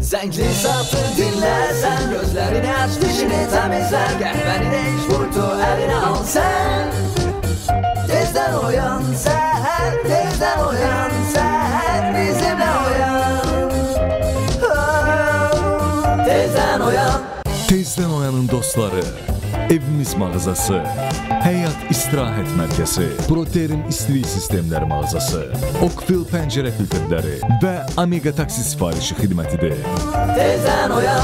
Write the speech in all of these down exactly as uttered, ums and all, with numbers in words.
Zəngli satı dinlərsən, gözlərini aç, dişini təmizlər, qəhvəni də iç, vurdu əlinə al sən. Tezdən oyan səhər, tezdən oyan səhər, bizimlə oyan. Tezdən oyan. Tezdən oyanın dostları, evimiz mağazası, Həyat İstirahət Mərkəzi, Proterin İstilik Sistemləri mağazası, Oakville pəncərə filtrləri və Omega taksi sifarişi xidmətidir. Tezdən oyan.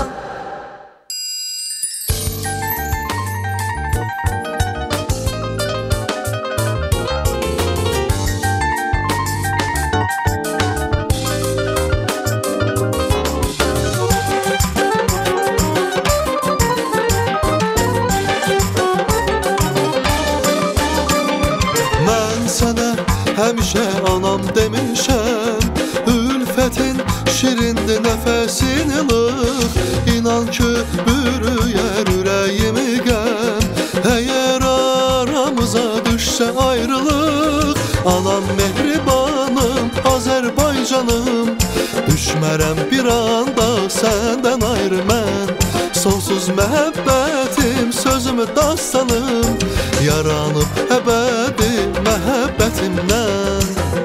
Həmişə anam demişəm, ülfətin şirindir nəfəsin ilıq. İnan ki, bürüyər ürəyimi qəm, əgər aramıza düşsə ayrılıq. Anam mehribanım, Azərbaycanım, düşmərəm bir anda səndən ayrı mən. Sonsuz məhəbbətim, sözümü dastanım, yaranıb əbədi məhəbbətimdən.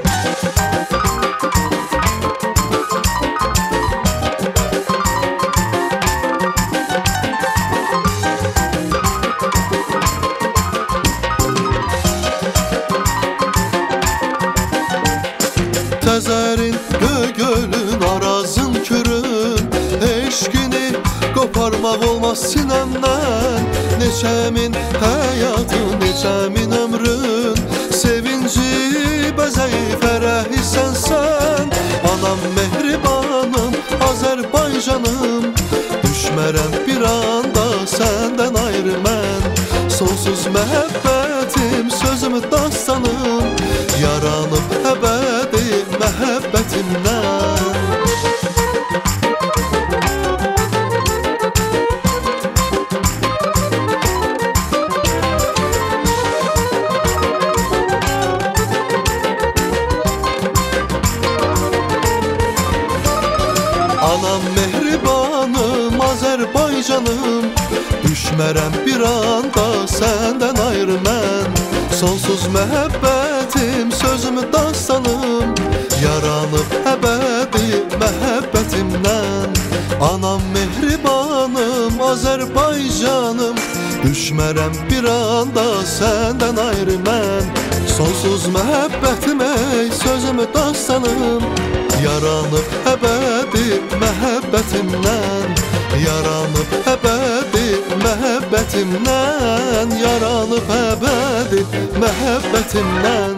Təzərin, gögölün, arazın, kürün, eşqini qoparmaq olmaz sinəmdən. Neçəmin həyatı, neçəmin ömrün, sevinci, bəzəyi, fərəhi sənsən. Anam mehribanım, Azərbaycanım, düşmərəm bir anda səndən ayrı mən. Sonsuz məhəbbətim, sözümü dastanım, yaranıb əbədi məhəbbətimdən. Anam mehribanım, Azərbaycanım, düşmərəm bir anda səndən ayrı mən. Sonsuz məhəbbətim, sözümü dastanım, yaranıb əbədi məhəbbətimdən. Anam mehribanım, Azərbaycanım, düşmərəm bir anda səndən ayrı mən. Sonsuz məhəbbətim, ey sözümü dastanım, yaranıb əbədi məhəbbətimdən. Yaranıb əbədi məhəbbətimdən. Yaranıb əbədi məhəbbətimdən.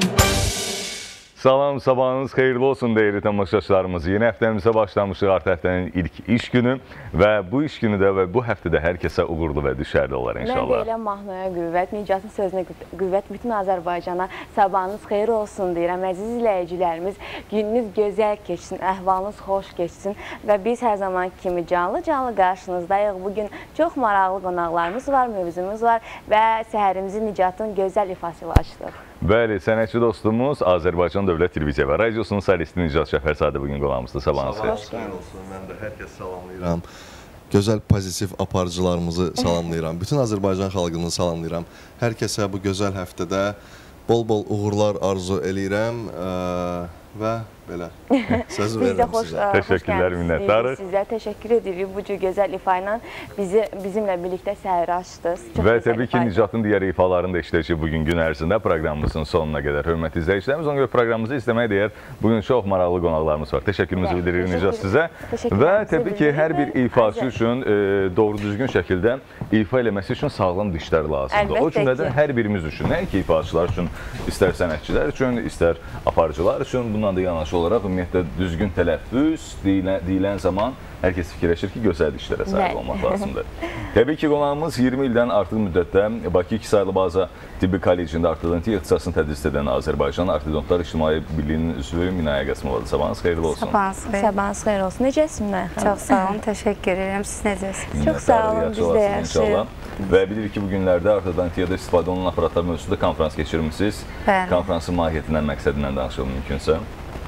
Salam, sabahınız xeyirli olsun deyirli tamaşaçılarımız. Yeni həftəmizə başlamışıq, artıq həftənin ilk iş günü və bu iş günü də və bu həftədə hər kəsə uğurlu və düşərli olar inşallah. Mən deyiləm mahnıya qüvvət, Nicatın sözünə qüvvət, bütün Azərbaycana sabahınız xeyir olsun deyirəm. Əziz izləyicilərimiz, gününüz gözəl keçsin, əhvalınız xoş keçsin və biz hər zaman kimi canlı-canlı qarşınızdayıq. Bugün çox maraqlı qonaqlarımız var, mövzumuz var və səhərimizi Nicatın gözəl ifası ilə açdıq. Bəli, sənətçi dostumuz Azərbaycan Dövlət Televiziya və Radiosunun solisti Nicat Şəfərzadə bugün qonağımızda. Sabahınız xeyir olsun. Mən də hər kəs salamlayıram. Gözəl pozitiv aparıcılarımızı salamlayıram. Bütün Azərbaycan xalqını salamlayıram. Hər kəsə bu gözəl həftədə bol-bol uğurlar arzu eləyirəm və belə sözü verirəm sizə. Təşəkkürlər, minnətdarıq. Sizə təşəkkür edirik. Bu cür gözəl ifa ilə bizimlə birlikdə səhəri açdınız. Və təbii ki, Nicatın digər ifalarını da işləyəcək bugün gün ərzində proqramımızın sonuna qədər. Hörmətli izləyicilərimiz, ona görə proqramımızı izləməyə deyər. Bugün çox maraqlı qonaqlarımız var. Təşəkkürümüzü bildiririk Nicat sizə. Və təbii ki, hər bir ifaçı üçün doğru düzgün şəkildə ifa eləməsi üçün sağlam dişlər lazımdır. O cümlədən hər birimiz üçün, nəinki ifaçılar üçün, istər sənətçilər üçün, istər aparıcılar üçün, bundan da yanaşı olaraq ümumiyyətlə düzgün tələffüz deyilən zaman hər kəs fikirləşir ki, gözəl dişlərə sahib olmaq lazımdır. Təbii ki, qonağımız iyirmi ildən artıq müddətdə Bakı iki saylı baza tibbi kollecində ortodontiya ixtisasını tədris edən Azərbaycan Ortodontlar İctimai Birliyinin üzvü Minayə Qasımovadır. Sabahınız xeyirli olsun. Sabahınız xeyir olsun. Necəsiniz Minayə xanım? Çox sağ olun, təşəkkür edirəm. Siz necəsiniz? Çox sağ olun, biz də yaxşıyıq. Və bilirik ki, bu günlərdə ortodontiyada istifadə olunan aparatlar mövzusunda konferans keçirmişsiniz. Konferansın mahiyyətindən, məqsədindən danışılır mümkünsə.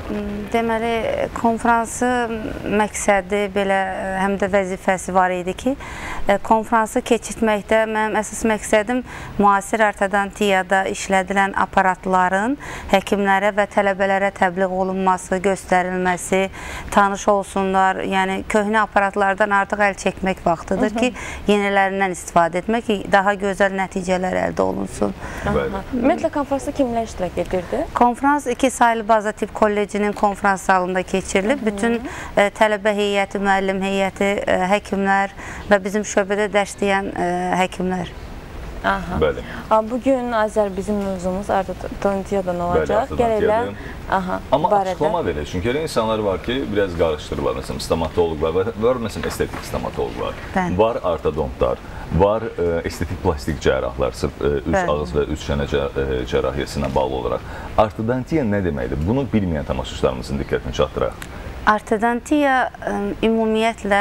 Deməli, konfransı məqsədi belə həm də vəzifəsi var idi ki, konfransı keçirtməkdə mənim əsas məqsədim müasir ortodontiyada işlədilən aparatların həkimlərə və tələbələrə təbliğ olunması, göstərilməsi, tanış olsunlar. Yəni, köhnə aparatlardan artıq əl çəkmək vaxtıdır ki, yenilərindən istifadə etmək ki, daha gözəl nəticələr əldə olunsun. Ümumiyyətlə, konfransda kimlər iştirak edirdi? Konfrans iki saylı baza tip kollecinin konfrans salonunda keçirilib. Bütün tələbə heyəti, müəllim heyəti, həkimlər və bizim şöbədə dərs deyən həkimlər. Bəli. Bugün Azər bizim mövzumuz ortodontiyadan olacaq. Bəli, amma açıqlama verir. Çünki insanlar var ki, biraz qarışdırırlar. Məsələn, stomatologlar var, məsələn, estetik stomatologlar, var ortodontlar, var estetik plastik cərrahlar, sırf üç ağız və üç çənə cərrahiyyəsinə bağlı olaraq. Ortodontiya nə deməkdir? Bunu bilməyən tamaşaçılarımızın diqqətini çatdıraq. Ortodontiya ümumiyyətlə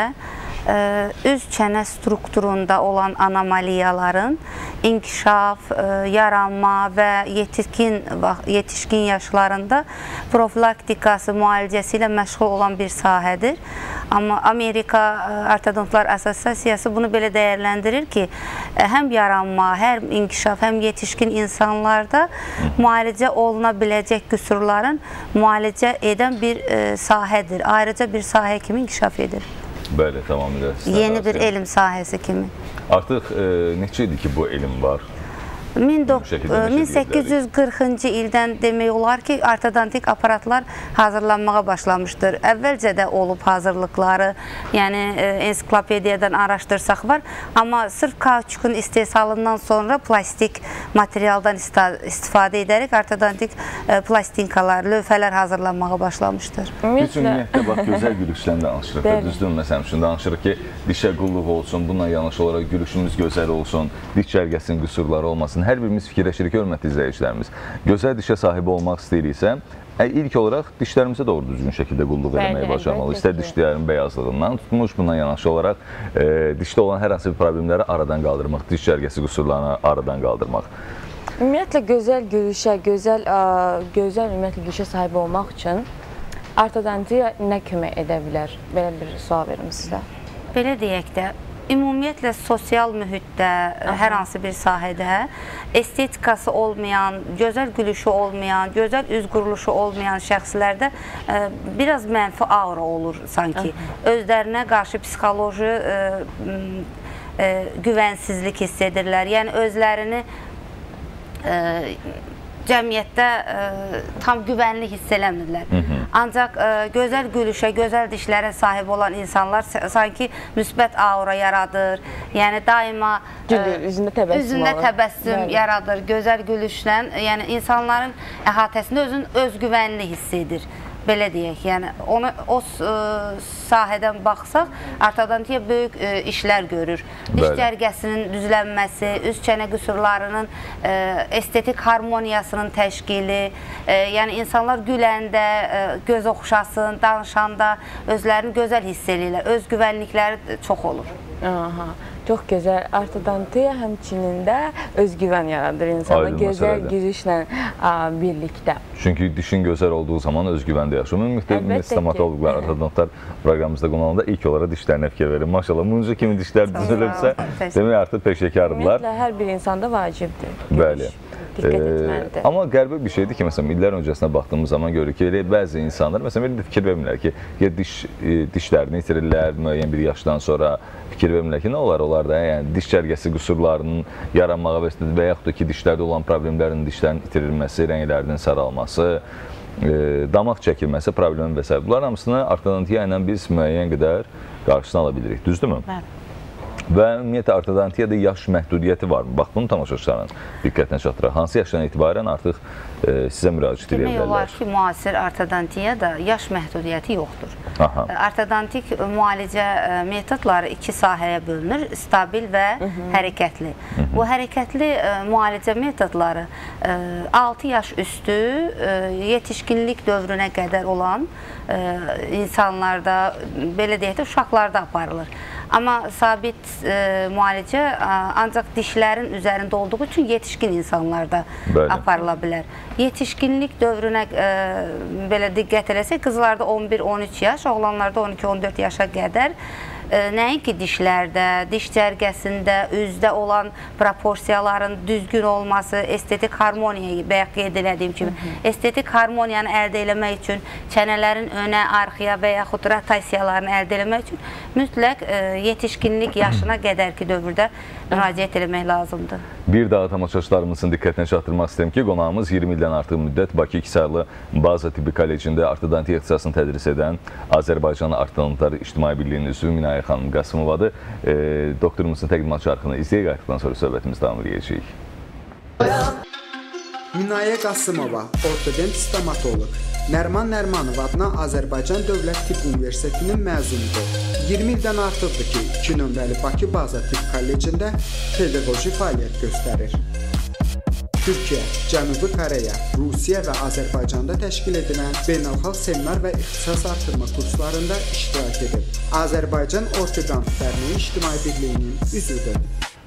üz çənə strukturunda olan anomaliyaların inkişaf, yaranma və yetişkin, yetişkin yaşlarında profilaktikası, müalicəsi ilə məşğul olan bir sahədir. Amma Amerika Ortodontlar Assosiasiyası bunu belə dəyərləndirir ki, həm yaranma, həm inkişaf, həm yetişkin insanlarda müalicə oluna biləcək qüsurların müalicə edən bir sahədir. Ayrıca bir sahə kimi inkişaf edir. Bəli, tamamilə. Yeni bir elm sahəsi kimi. Artıq neçə idi ki, bu elm var? min səkkiz yüz qırxıncı ildən demək olar ki, ortodontik aparatlar hazırlanmağa başlamışdır. Əvvəlcə də olub hazırlıqları, yəni ensiklopediyadan araşdırsaq var. Amma sırf kauçukun istehsalından sonra plastik materialdan istifadə edərək ortodontik plastinkalar, lövhələr hazırlanmağa başlamışdır. Biz ümumiyyətlə, bax, gözəl gülüşdən danışırıq. Düzdür, məsələn, üçün danışırıq ki, dişə qulluq olsun, bununla yanaşı olaraq gülüşümüz gözəl olsun, diş cərgəsinin qüsurları olmasın. Hər birimiz fikirləşirik ki, hörmətli izləyicilərimiz, gözəl dişə sahib olmaq istəyiriksə, ilk olaraq dişlərimizə doğru düzgün şəkildə qulluq eləməyə başlamalı. İstər dişlərin bəyazlığından tutmuş, bundan yanaşı olaraq dişdə olan hər hansı bir problemləri aradan qaldırmaq, diş cərgəsi qüsurlarını aradan qaldırmaq. Ümumiyyətlə, gözəl gülüşə, gözəl ümumiyyətlə gülüşə sahib olmaq üçün ortodontiya nə kömək edə bilər? Belə bir sual verim sizə. Belə deyək də, ümumiyyətlə, sosial mühitdə, hər hansı bir sahədə estetikası olmayan, gözəl gülüşü olmayan, gözəl üz quruluşu olmayan şəxslərdə biraz mənfi aura olur sanki. Özlərinə qarşı psixoloji güvənsizlik hiss edirlər. Yəni, özlərini cəmiyyətdə tam güvənli hiss eləmirlər. Ancaq gözəl gülüşə, gözəl dişlərə sahib olan insanlar sanki müsbət aura yaradır. Yəni, daima üzündə təbəssüm yaradır, gözəl gülüşlə. Yəni, insanların əhatəsində özün özgüvənli hiss edir. Belə deyək, yəni, o sahədən baxsaq, ortodontiya böyük işlər görür. Diş cərgəsinin düzlənməsi, üz çənə qüsurlarının estetik harmoniyasının təşkili, yəni, insanlar güləndə, göz oxşasın, danışanda özlərini gözəl hiss edirlər, özgüvənlikləri çox olur. Çox gözəl. Ortodontiya həmçinin də özgüvən yaradır insana, gözəl gülüşlə birlikdə. Çünki dişin gözəl olduğu zaman özgüvəndə yaşıyor. Müxtəlif stomatologlar, ortodontlar proqramımızda qonağında ilk olaraq dişlərinə fikir verir. Maşallah, bunca kimi dişlər düzülübsə, demək artıq peşəkardırlar. Ümumiyyətlə, hər bir insanda vacibdir. Bəli. Amma qəribə bir şeydir ki, məsələn, illər öncəsinə baxdığımız zaman görürük ki, bəzi insanlar, məsələn, belə fikir vermirlər ki, dişlərini itirirlər müəyyən bir yaşdan sonra, fikir vermirlər ki, nə olar olar da, yəni diş cərgəsi qüsurlarının yaranmağa və yaxud da ki, dişlərdə olan problemlərin dişlərin itirilməsi, rənglərinin saralması, damaq çəkilməsi problemi və s. Bunlar hamısını ortodontiya ilə biz müəyyən qədər qarşısını ala bilirik, düzdürmü? Bəli. Və ümumiyyətlə, ortodontiyada yaş məhdudiyyəti var mı? Bax, bunu tamaşaçıların diqqətinə çatdıraq. Hansı yaşdan etibarən artıq sizə müraciət edə bilərlər? Demək olar ki, müasir ortodontiyada yaş məhdudiyyəti yoxdur. Ortodontik müalicə metodları iki sahəyə bölünür, stabil və hərəkətli. Bu hərəkətli müalicə metodları altı yaş üstü yetişkinlik dövrünə qədər olan insanlarda, belə deyək də, uşaqlarda aparılır. Amma sabit e, müalicə ancaq dişlərin üzərində olduğu üçün yetişkin insanlarda Bəli. aparıla bilər. Yetişkinlik dövrünə e, belə diqqət eləsək, qızlarda on bir on üç yaş, oğlanlarda on iki on dörd yaşa qədər nəinki dişlərdə, diş cərgəsində, üzdə olan proporsiyaların düzgün olması, estetik harmoniyayı bayaq qeyd elədiyim kimi, Hı -hı. estetik harmoniyanı əldə eləmək üçün çənələrin önə, arxaya və yaxud rotasiyalarını əldə eləmək üçün mütləq e, yetişkinlik yaşına qədərki dövrdə müraciət eləmək lazımdır. Bir daha tamaşaçılarımızın diqqətinə çatdırmaq istəyirəm ki, qonağımız iyirmi ildən artıq müddət Bakı İkisarlı Baza Tibbi Kollecində ortodontiya ixtisasını tədris edən Azərbaycan Ortodontlar İctimai Birliyinin üzvü Minayə xanım Qasımovadır. E, doktorumuzun təqdimat şarkını izləyək, artıqdan sonra söhbətimiz davam edəcək. Minayə Qasımova, ortodont stomatoloq. Nərman Nərmanov adına Azərbaycan Dövlət Tibb Universitetinin məzunudur. iyirmi ildən artıqdır ki, iki nömrəli Bakı Baza Tibb Kollecində pedaqoji fəaliyyət göstərir. Türkiyə, Cənubi Koreya, Rusiya və Azərbaycanda təşkil edilən beynəlxalq seminar və ixtisas artırma kurslarında iştirak edib. Azərbaycan Ortodontlar İctimai Birliyinin üzvüdür.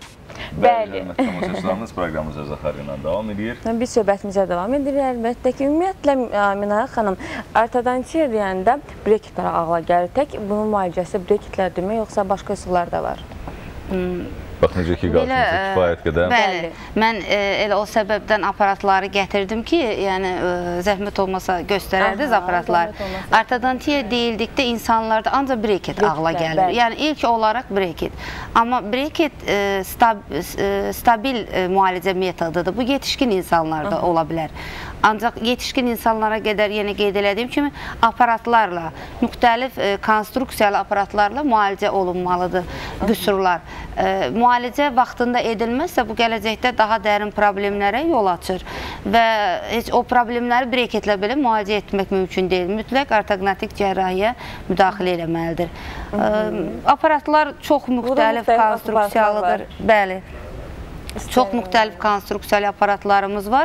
Bəli, tamaşaçılarımız proqramımız öz axarı ilə davam edir. Biz söhbətimizə davam edirik. Əlbəttə ki, ümumiyyətlə Minayə xanım, ortodontiya deyəndə breketlər ağla gəlir. Tək bunun müalicəsi breketlər demək, yoxsa başqa üsullar da var? Hmm. Bax, necə ki, qarşımıza kifayət qədər. Bəli, mən e, elə o səbəbdən aparatları gətirdim ki, yəni e, zəhmət olmasa göstərərdiniz aparatları. Ortodontiya deyildikdə insanlarda ancaq breket ağla gəlir. Bəli. Yəni ilk olaraq breket. Amma breket e, stab, e, stabil e, müalicə metodudur. Bu yetişkin insanlarda Aha. ola bilər. Ancaq yetişkin insanlara qədər yenə qeyd elədiyim kimi aparatlarla, müxtəlif e, konstruksiyalı aparatlarla müalicə olunmalıdır qüsurlar. E, müalicə vaxtında edilməzsə bu gələcəkdə daha dərin problemlərə yol açır və heç o problemləri breketlə belə müalicə etmək mümkün deyil. Mütləq ortognatik cərrahiyə müdaxilə eləməlidir. E, aparatlar çox müxtəlif konstruksiyalıdır. Bəli. Çox müxtəlif konstruksiyalı aparatlarımız var.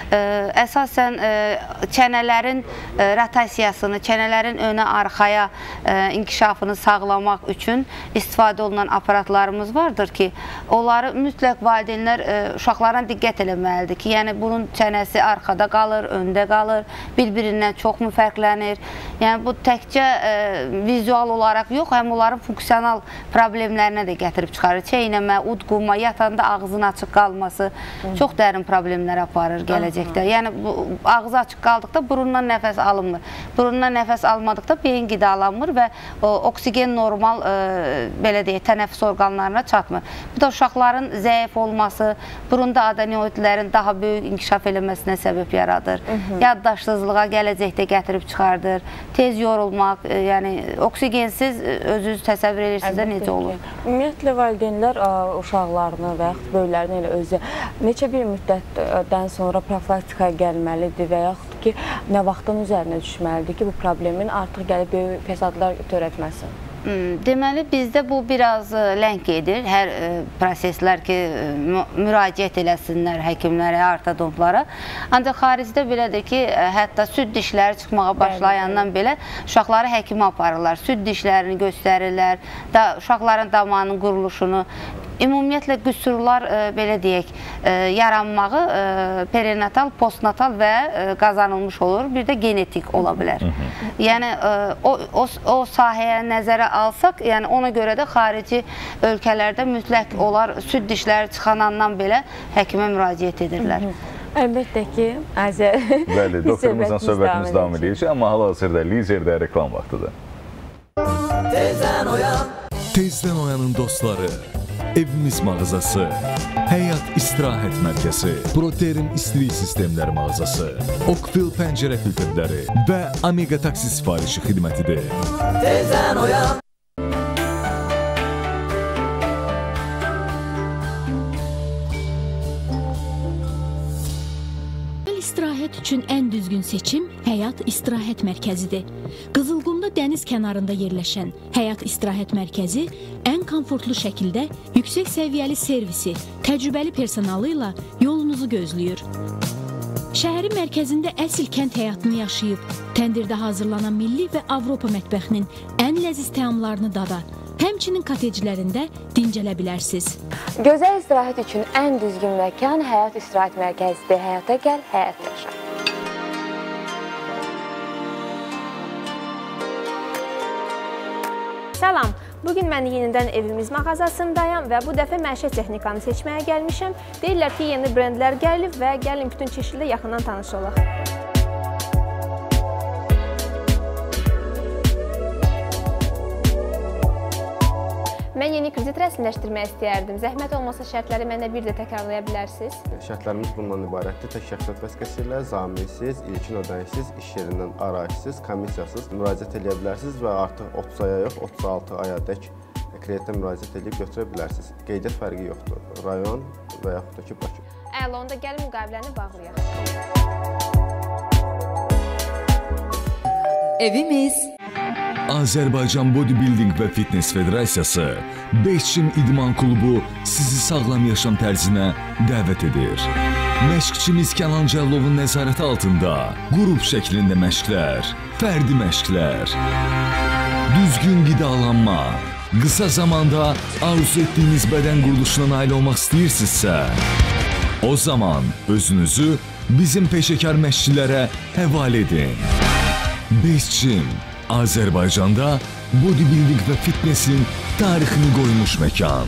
Əsasən çənələrin rotasiyasını, çənələrin önə, arxaya inkişafını sağlamaq üçün istifadə olunan aparatlarımız vardır ki, onları mütləq valideynlər uşaqlarına diqqət eləməlidir ki, yəni bunun çənəsi arxada qalır, öndə qalır, bir-birindən çox mu fərqlənir? Yəni bu təkcə vizual olaraq yox, həm onların funksional problemlərinə də gətirib çıxarır. Çeynəmə, udquma, yatanda ağzına açıq qalması çox dərin problemlər aparır gələcəkdə. Yəni ağzı açıq qaldıqda burundan nəfəs alınmır. Burundan nəfəs almadıqda beyin qidalanmır və oksigen normal belə deyək, tənəffüs orqanlarına çatmır. Bu da uşaqların zəif olması, burunda adenoidlərin daha böyük inkişaf eləməsinə səbəb yaradır. Yaddaşsızlığa gələcəkdə gətirib çıxardır. Tez yorulmaq, yəni oksigensiz özünüz təsəvvür edirsiniz də necə olur? Ümumiyyətlə valideynlər uşaqlarını və yaxud böyüklərini elə özü neçə bir müddətdən sonra profilaktikaya gəlməlidir və yaxud ki, nə vaxtın üzərinə düşməlidir ki, bu problemin artıq gəlib böyük fəsadlar törətməsin? Deməli, bizdə bu biraz ləng gedir. Hər proseslər ki, müraciət eləsinlər həkimlərə, ortodontlara. Ancaq xaricdə belədir ki, hətta süd dişləri çıxmağa başlayandan belə uşaqları həkimə aparırlar. Süd dişlərini göstərirlər, uşaqların damağının quruluşunu. Ümumiyyətlə qüsurlar, belə deyək, yaranmağı perinatal, postnatal və qazanılmış olur. Bir də genetik ola bilər. Yəni, o sahəyə nəzərə alsaq, yəni ona görə də xarici ölkələrdə mütləq olar süd dişləri çıxanandan belə həkimə müraciət edirlər. Əlbəttə ki, Azər. Bəli, doktorumuzdan söhbətimiz davam edəcək, amma hal-hazırda Lizerdə reklam vaxtıdır. Tezdən oyan. Tezdən oyanın dostları. Evimiz mağazası, Həyat İstirahət Mərkəzi, Proterin İstilik Sistemləri mağazası, Oakville pəncərə filtrləri və Amiga taksi sifarişi xidmətidir. Tezdən oyan. İstirahət üçün ən düzgün seçim Həyat İstirahət Mərkəzidir. Qızılqumda dəniz kənarında yerləşən Həyat İstirahət Mərkəzi ən komfortlu şəkildə yüksək səviyyəli servisi, təcrübəli personalı ilə yolunuzu gözləyir. Şəhərin mərkəzində əsl kənd həyatını yaşayıb, təndirdə hazırlanan milli və Avropa mətbəxinin ən ləziz təamlarını dada, Həmçinin koteclərində dincələ bilərsiniz. Gözəl istirahət üçün ən düzgün məkan Həyat İstirahət Mərkəzidir. Həyata gəl, həyat yaşa. Salam, bugün mən yenidən evimiz mağazasındayım və bu dəfə məişət texnikanı seçməyə gəlmişəm. Deyirlər ki, yeni brendlər gəlib və gəlin bütün çeşidlə yaxından tanış olaq. Mən yeni kredit rəsmiləşdirmək istəyərdim. Zəhmət olmasa şərtləri mənə bir də təkrarlaya bilərsiniz. Şərtlərimiz bundan ibarətdir. Tək şəxsiyyət vəsiqəsilə, zaminsiz, ilkin ödənişsiz, iş yerindən arayışsız, komissiyasız müraciət edə bilərsiniz və artıq otuz aya yox, otuz altı ayadək kreditə müraciət edib götürə bilərsiniz. Qeydiyyat fərqi yoxdur. Rayon və yaxud da ki, Bakı. Əla, onda gəlin müqaviləni bağlayaq. Evimiz Azərbaycan Bodybuilding və Fitness Federasiyası Beşçim İdman Klubu sizi sağlam yaşam tərzinə dəvət edir. Məşqçimiz Kənan Cəllovun nəzarəti altında qrup şəklində məşqlər, fərdi məşqlər, düzgün qidalanma, qısa zamanda arzu etdiyiniz bədən quruluşuna nail olmaq istəyirsinizsə, o zaman özünüzü bizim peşəkar məşqçilərə həvalə edin. Beşçim Azərbaycanda bodybuilding və fitnessin tarixini qoymuş məkan.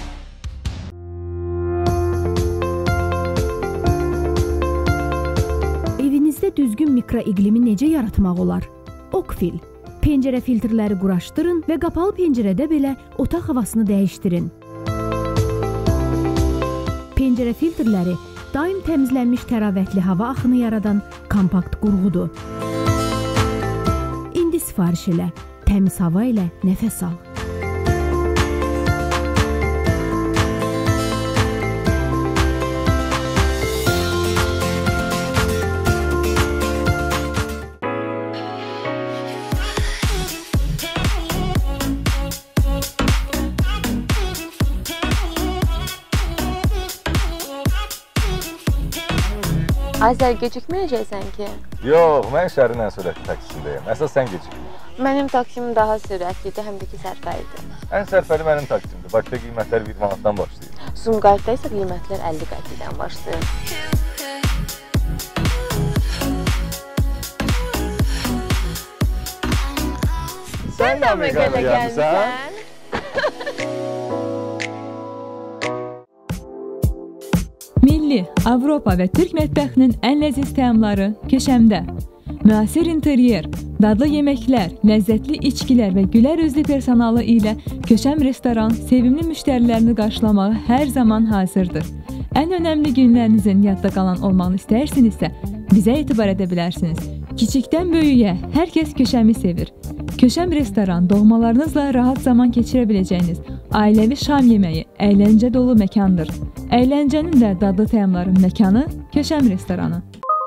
Evinizdə düzgün mikroiqlimi necə yaratmaq olar? Okfil. Pəncərə filtrləri quraşdırın və qapalı pəncərədə belə otaq havasını dəyişdirin. Pəncərə filtrləri daim təmizlənmiş təravətli hava axını yaradan kompakt qurğudur. İndi sifariş elə, təmiz hava ilə nəfəs al. Azər, gecikməyəcəksən ki? Yox, mən şəhərin ən sürətli taksisindəyim. Əsas sən gecikmə. Mənim taksim daha sürətlidir, həm də ki sərfəlidir. Ən sərfəli mənim taksimdir. Bakıda qiymətlər bir manatdan başlayır. Sumqayıtda isə qiymətlər əlli qəpidən başlayır. Sən də Amerikada gəlmişsən? Milli, Avropa və Türk mətbəxinin ən ləziz təamları Köşəmdə. Müasir interyer, dadlı yeməklər, ləzzətli içkilər və gülər üzlü personalı ilə Köşəm restoran sevimli müştərilərini qarşılamağa hər zaman hazırdır. Ən önəmli günlərinizin yadda qalan olmağını istəyirsinizsə, bizə etibar edə bilərsiniz. Kiçikdən böyüyə hər kəs Köşəmi sevir. Köşəm restoran doğmalarınızla rahat zaman keçirə biləcəyiniz ailəvi şam yeməyi, əyləncə dolu məkandır. Əyləncənin də dadlı təamların məkanı Köşəm restoranı.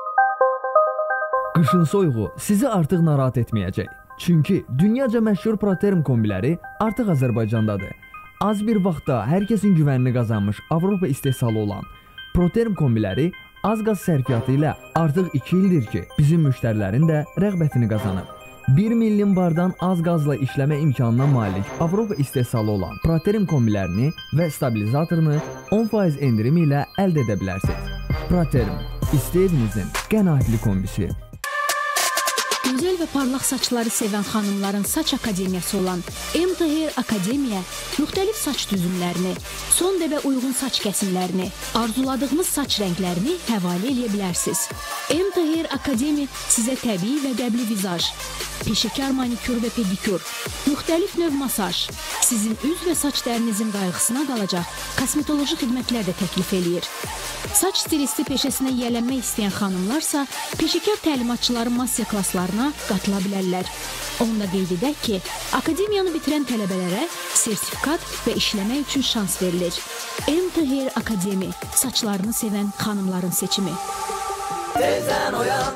Qışın soyuğu sizi artıq narahat etməyəcək. Çünki dünyaca məşhur Proterm kombiləri artıq Azərbaycandadır. Az bir vaxtda hər kəsin güvənini qazanmış Avropa istehsalı olan Proterm kombiləri az qaz sərfiyyatı ilə artıq iki ildir ki, bizim müştərilərin də rəğbətini qazanıb. bir milyon bardan az qazla işləmə imkanına malik Avropa istehsalı olan Proterm kombilərini və stabilizatorunu on faiz endirim ilə əldə edə bilərsiniz. Proterm, istəyinizin qənaətli kombisi. Gözəl və parlaq saçları sevən xanımların saç akademiyası olan M T Hair Akademiya müxtəlif saç düzümlərini, son dəbə uyğun saç kəsimlərini, arzuladığınız saç rənglərini həvalə edə bilərsiniz. M T Hair Akademiya sizə təbii və qəbli vizaj, peşəkar manikür və pedikür, müxtəlif növ masaj, sizin üz və saç dərinizin qayğısına qalacaq kosmetoloji xidmətlər də təklif eləyir. Saç stilisti peşəsinə yiyələnmək istəyən xanımlarsa peşəkar təlimatçıların master klasslarına qatıla bilərlər. Onu da qeyd edək ki, akademiyanı bitirən tələbələrə sertifikat və işləmək üçün şans verilir. M T Hair Akademi, saçlarını sevən xanımların seçimi. Tezdən oyan.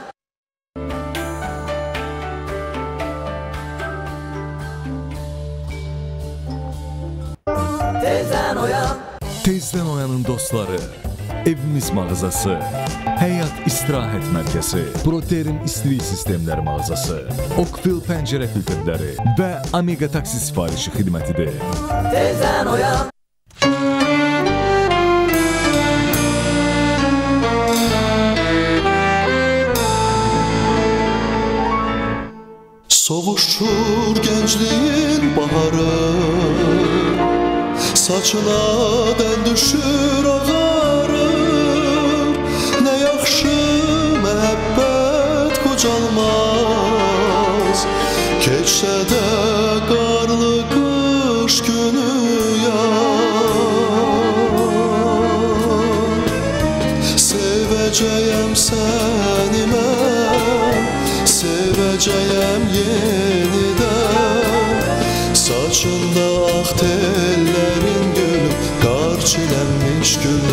Tezdən oyan. Tezdən oyanın dostları. Evimiz mağazası, Həyat İstirahət Mərkəzi, Proterim İstilik Sistemləri mağazası, Oakville pəncərə filtrləri və Amiga taksi sifarişi xidmətidir. Tezdən oyan. Soğuşur gəncliyin baharı, saçına dən düşür ağarır. Nə yaxşı məhəbbət qocalmaz, keçsə də qarlı qış günü yar. Sevəcəyəm səni mən, sevəcəyəm yenidən. Saçında ağ tellərin gülüm, qar çilənmiş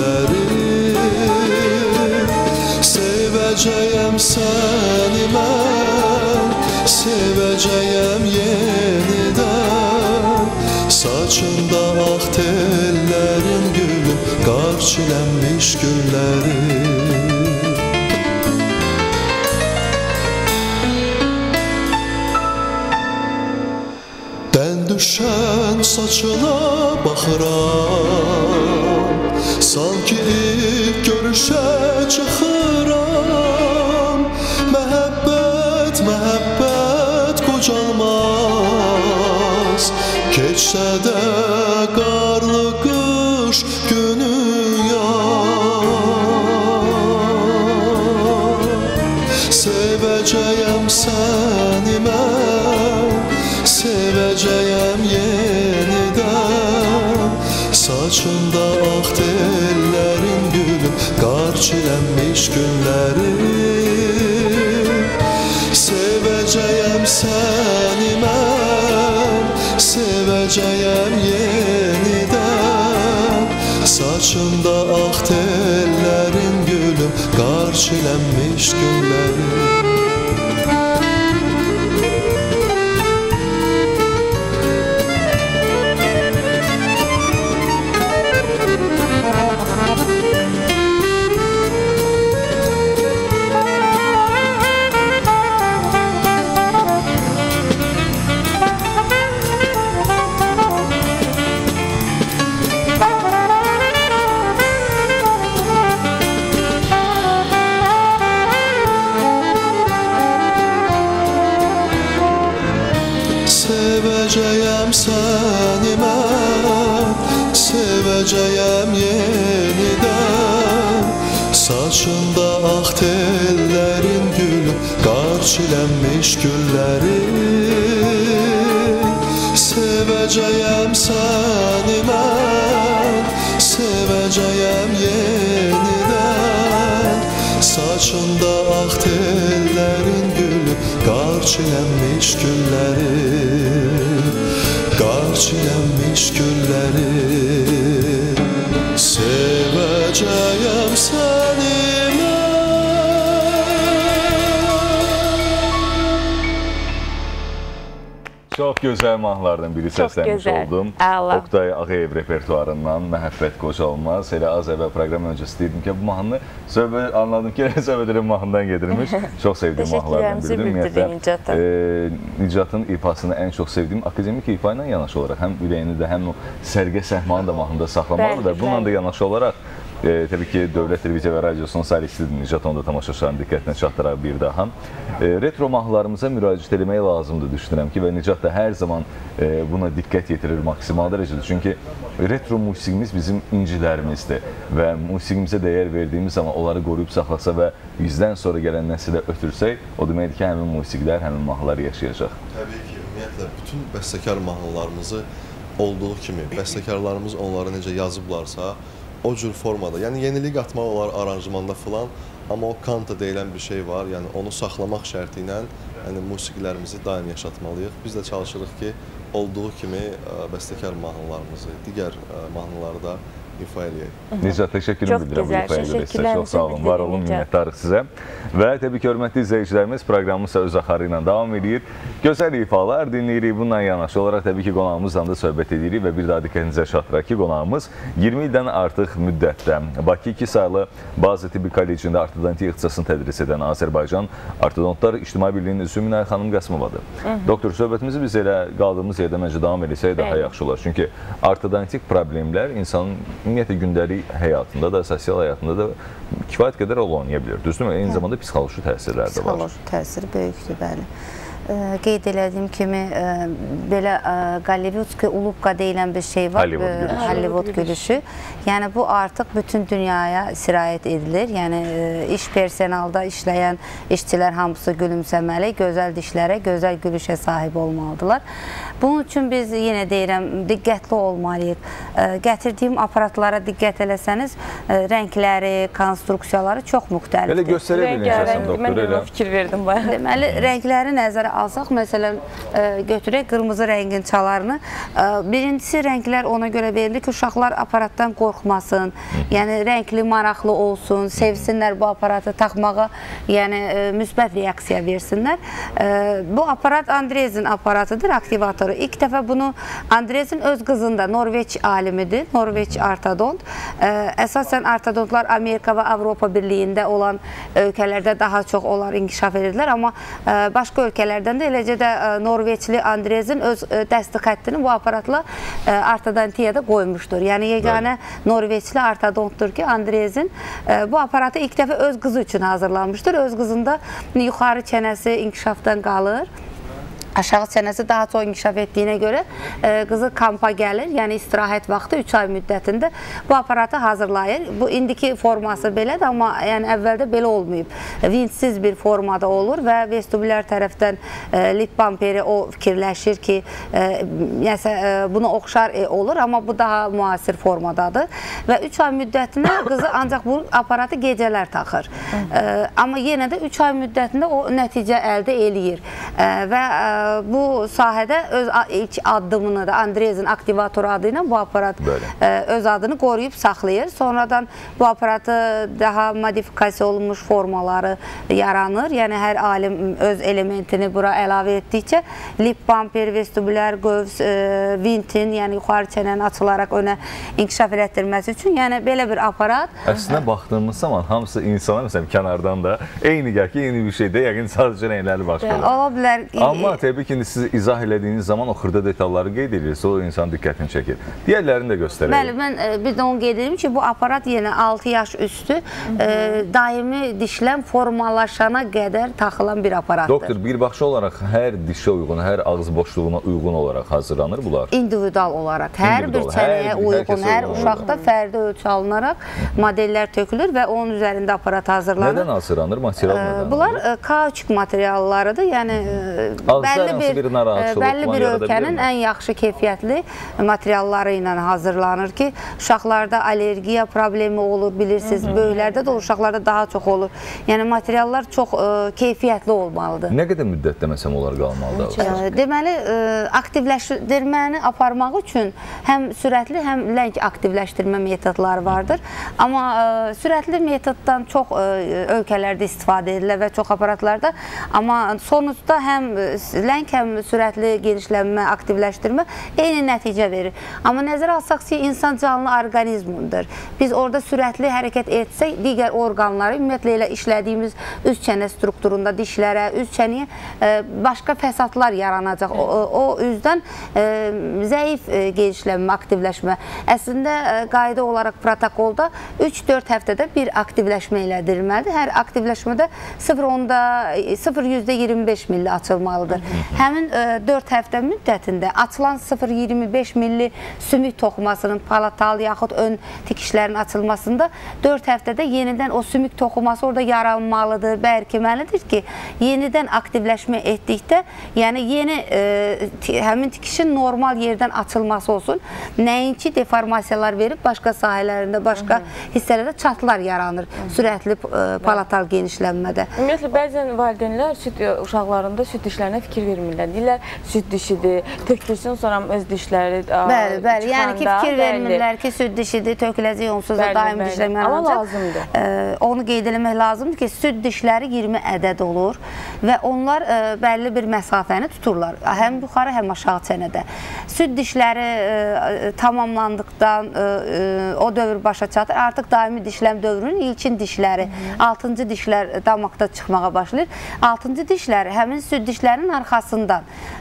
güllərim. Sevəcəyəm səni mən, sevəcəyəm yenidən. Saçında ağ tellərin gülüm, qar çilənmiş güllərim. Düşən saçına baxıram, sanki ilk görüşə çıxıram. Məhəbbət, məhəbbət qocalmaz, keçsə də qarlı qış günü yar. Sevəcəyəm səni mən, sevəcəyəm yenidən. Saçında ağ tellərin gülüm, qar çilənmiş günlərim. Sevəcəyəm səni mən, sevəcəyəm yenidən. Saçında ağ tellərin gülüm, qar çilənmiş günlərim. Sevəcəyəm səni mən, sevəcəyəm yenidən. Saçında ağ tellərin gülüm, qar çilənmiş güllərim. Sevəcəyəm səni mən, sevəcəyəm yenidən. Saçında ağ tellərin gülüm, qar çilənmiş güllərim, qar çilənmiş güllərim. Sevəcəyəm səni Çox gözəl mahnılardan biri səslənmiş oldum. Oktay Ağayev repertuarından Məhəbbət qocalmaz. Elə az əvvəl proqram öncəsi deyirdim ki, bu mahnı söhbət, anladım ki, söhbət edən mahnıdan gedirmiş. Çox sevdiyim mahnılardan biridir. Ümumiyyətlə, Nicatın ifasını ən çox sevdiyim akademik ifa ilə yanaşı olaraq həm ürəyini də, həm o sərgə səhmanı da mahnıda saxlamalıdır və bununla da yanaşı olaraq E, təbii ki, Dövlət Televiziya və Radiosunun sərlisidir. Nicat onu da tamaşaçıların diqqətinə çatdıraq bir daha. E, retro mahnılarımıza müraciət etmək lazımdır, düşünürəm ki, və Nicat da hər zaman e, buna diqqət yetirir maksimal dərəcədə. Çünki retro musiqimiz bizim incilərimizdir və musiqimizə dəyər verdiyimiz zaman onları qoruyub saxlasa və yüzdən sonra gələn nəsilə ötürsək, o deməkdir ki, həmin musiqilər, həmin mahnılar yaşayacaq. Təbii ki, ümumiyyətlə, bütün bəstəkar mahnılarımızı olduğu kimi, bəstəkarlarımız onları necə yazıblarsa, o cür formada, yəni yenilik qatmaq olar aranjmanda filan, amma o kanta deyilən bir şey var, yəni onu saxlamaq şərti ilə yəni, musiqilərimizi daim yaşatmalıyıq. Biz də çalışırıq ki, olduğu kimi bəstəkar mahnılarımızı, digər mahnıları da ifa edək. Nicat, təşəkkürümü bildirəm bu ifaya görə sizə. Çox sağ olun, var olun, minnətdarıq sizə. Və təbii ki, hörmətli izləyicilərimiz, proqramımız öz axarı ilə davam edir. Gözəl ifalar dinləyirik. Bununla yanaşı olaraq təbii ki, qonağımızla da söhbət edirik və bir daha diqqətinizə çatdıraq ki, qonağımız iyirmi ildən artıq müddətdə Bakı iki saylı Bazı Tibbi Kollecində ortodontiya ixtisasını tədris edən Azərbaycan Ortodontlar İctimai Birliyinin üzvü Minay xanım Qasımovadır. Doktor, söhbətimizi biz elə qaldığımız yerdə məncə davam edilsək daha yaxşı olar. Çünki ortodontik problemlər insanın ümumiyyətlə gündəlik həyatında da, sosial həyatında da kifayət qədər rol oynaya bilir. Düzdürmü? Eyni zamanda psixoloji təsirlər də var. Psixoloji təsiri böyükdür, bəli. Qeyd elədiyim kimi, belə Gollivudski ulubqa deyilən bir şey var, Hollywood gülüşü. Yəni, bu artıq bütün dünyaya sirayət edilir. Yəni, iş personalda işləyən işçilər hamısı gülümsəməli, gözəl dişlərə, gözəl gülüşə sahib olmalıdırlar. Bunun üçün biz, yenə deyirəm, diqqətli olmalıyıq. Gətirdiyim aparatlara diqqət eləsəniz, rəngləri, konstruksiyaları çox müxtəlifdir. Elə göstərə biləcəksən, doktor, elə. Mən fikir verdim bayağı. Deməli, rəngləri nəzərə alsaq, məsələn, götürək qırmızı rəngin çalarını. Birincisi, rənglər ona görə verilir ki, uşaqlar aparatdan qorxmasın, yəni rəngli, maraqlı olsun, sevsinlər bu aparatı taxmağa, yəni müsbət reaksiya versinlər. Bu aparat Andrezin aparatıdır, aktivatoru. İlk dəfə bunu Andrezin öz qızında, Norveç alimidir, Norveç ortodont. Əsasən ortodontlar Amerika və Avropa Birliyində olan ölkələrdə daha çox onlar inkişaf edirlər, amma başqa ölkələrdə də eləcə də Norveçli Andrezin öz dəsti xəttini bu aparatla ortodontiyada qoymuşdur. Yəni, yeganə Norveçli ortodontdur ki, Andrezin bu aparatı ilk dəfə öz qızı üçün hazırlanmışdır. Öz qızında yuxarı çənəsi inkişafdan qalır. Aşağı çənəsi daha çox inkişaf etdiyinə görə qızı kampa gəlir, yəni istirahət vaxtı üç ay müddətində bu aparatı hazırlayır. Bu, indiki forması belədir, amma yəni əvvəldə belə olmayıb. Vintsiz bir formada olur və vestibülər tərəfdən lip bumperi o fikirləşir ki, bunu oxşar olur, amma bu daha müasir formadadır. Və üç ay müddətində qızı ancaq bu aparatı gecələr taxır. Amma yenə də üç ay müddətində o nəticə əldə eləyir. Və bu sahədə öz ilk addımını da Andrezin aktivatoru adı ilə bu aparat öz adını qoruyub saxlayır. Sonradan bu aparatı daha modifikasiya olunmuş formaları yaranır. Yəni, hər alim öz elementini bura əlavə etdikcə lip bumper, vestibülər, qövs, vintin, yəni yuxarı çənənin açılaraq önə inkişaf elətdirməsi üçün, yəni belə bir aparat. Əslində, baxdığımız zaman hamısı insana, məsələn, kənardan da eyni gəl ki, eyni bir şeydə, yəqin sadəcə rəngləri başqadır. Ola bilər. Amma təbii ki, siz izah elədiyiniz zaman o xırda detalları qeyd edirsə, o insan diqqətini çəkir. Digərlərini də göstərək. Bəli, mən bir də onu qeyd edim ki, bu aparat yenə altı yaş üstü daimi dişləm formalaşana qədər taxılan bir aparatdır. Doktor, birbaşa olaraq hər dişə uyğun, hər ağız boşluğuna uyğun olaraq hazırlanır bunlar? İndividual olaraq. Hər bir çənəyə uyğun, hər uşaqda fərdi ölçü alınaraq modellər tökülür və onun üzərində aparat hazırlanır. Nədən hazırlanır? Material nədən? Bunlar kauçuk materiallarıdır. Yəni, bəlli bir Bəlli bir ölkənin ən yaxşı keyfiyyətli materialları ilə hazırlanır ki, uşaqlarda allergiya problemi olur, bilirsiniz, böyüklərdə də olur, uşaqlarda daha çox olur. Yəni, materiallar çox keyfiyyətli olmalıdır. Nə qədər müddətdə məsələn onlar qalmalıdır? Deməli, aktivləşdirməni aparmaq üçün həm sürətli, həm ləng aktivləşdirmə metodları vardır. Amma sürətli metoddan çox ölkələrdə istifadə edilir və çox aparatlarda. Amma sonuçda həm ləng, həm sürətli genişlənmə, aktivləşdirmə eyni nəticə verir. Amma nəzərə alsaq ki, insan canlı orqanizmdir. Biz orada sürətli hərəkət etsək, digər orqanları, ümumiyyətlə elə işlədiyimiz üst çənə strukturunda dişlərə, üst çənəyə başqa fəsadlar yaranacaq. O üzdən zəif genişlənmə, aktivləşmə. Əslində, qayda olaraq protokolda üç dörd həftədə bir aktivləşmə elədilməlidir. Hər aktivləşmədə sıfır nöqtə iyirmi beş milli açılmalıdır. Həmin dörd həftə müddətində açılan sıfır nöqtə iyirmi beş milli sümük toxumasının palatal yaxud ön tikişlərin açılmasında dörd həftədə yenidən o sümük toxuması orada yaranmalıdır, bərkiməlidir ki, yenidən aktivləşmə etdikdə, yəni yeni həmin tikişin normal yerdən açılması olsun, nəinki deformasiyalar verib başqa sahələrində, başqa hissələrdə çatlar yaranır sürətli palatal genişlənmədə. Ümumiyyətlə, bəzən valideynlər süt uşaqlarında süt dişlərinə fikir fikir vermirlər. Deyirlər, süd dişidir, tökülsün sonra öz dişləri Bəli, bəli. Yəni ki, fikir vermirlər ki, süd dişidir, töküləcək onsuz da daimi dişləmək olacaq. Amma lazımdır. Onu qeyd eləmək lazımdır ki, süd dişləri iyirmi ədəd olur və onlar bəlli bir məsafəni tuturlar. Həm yuxarı, həm aşağı çənədə. Süd dişləri tamamlandıqdan o dövr başa çatır. Artıq daimi dişləm dövrünün ilkin dişləri, altıncı dişlər damaqda çıxmağa başlayır. altıncı dişləri həmin süd dişlərinin arxasından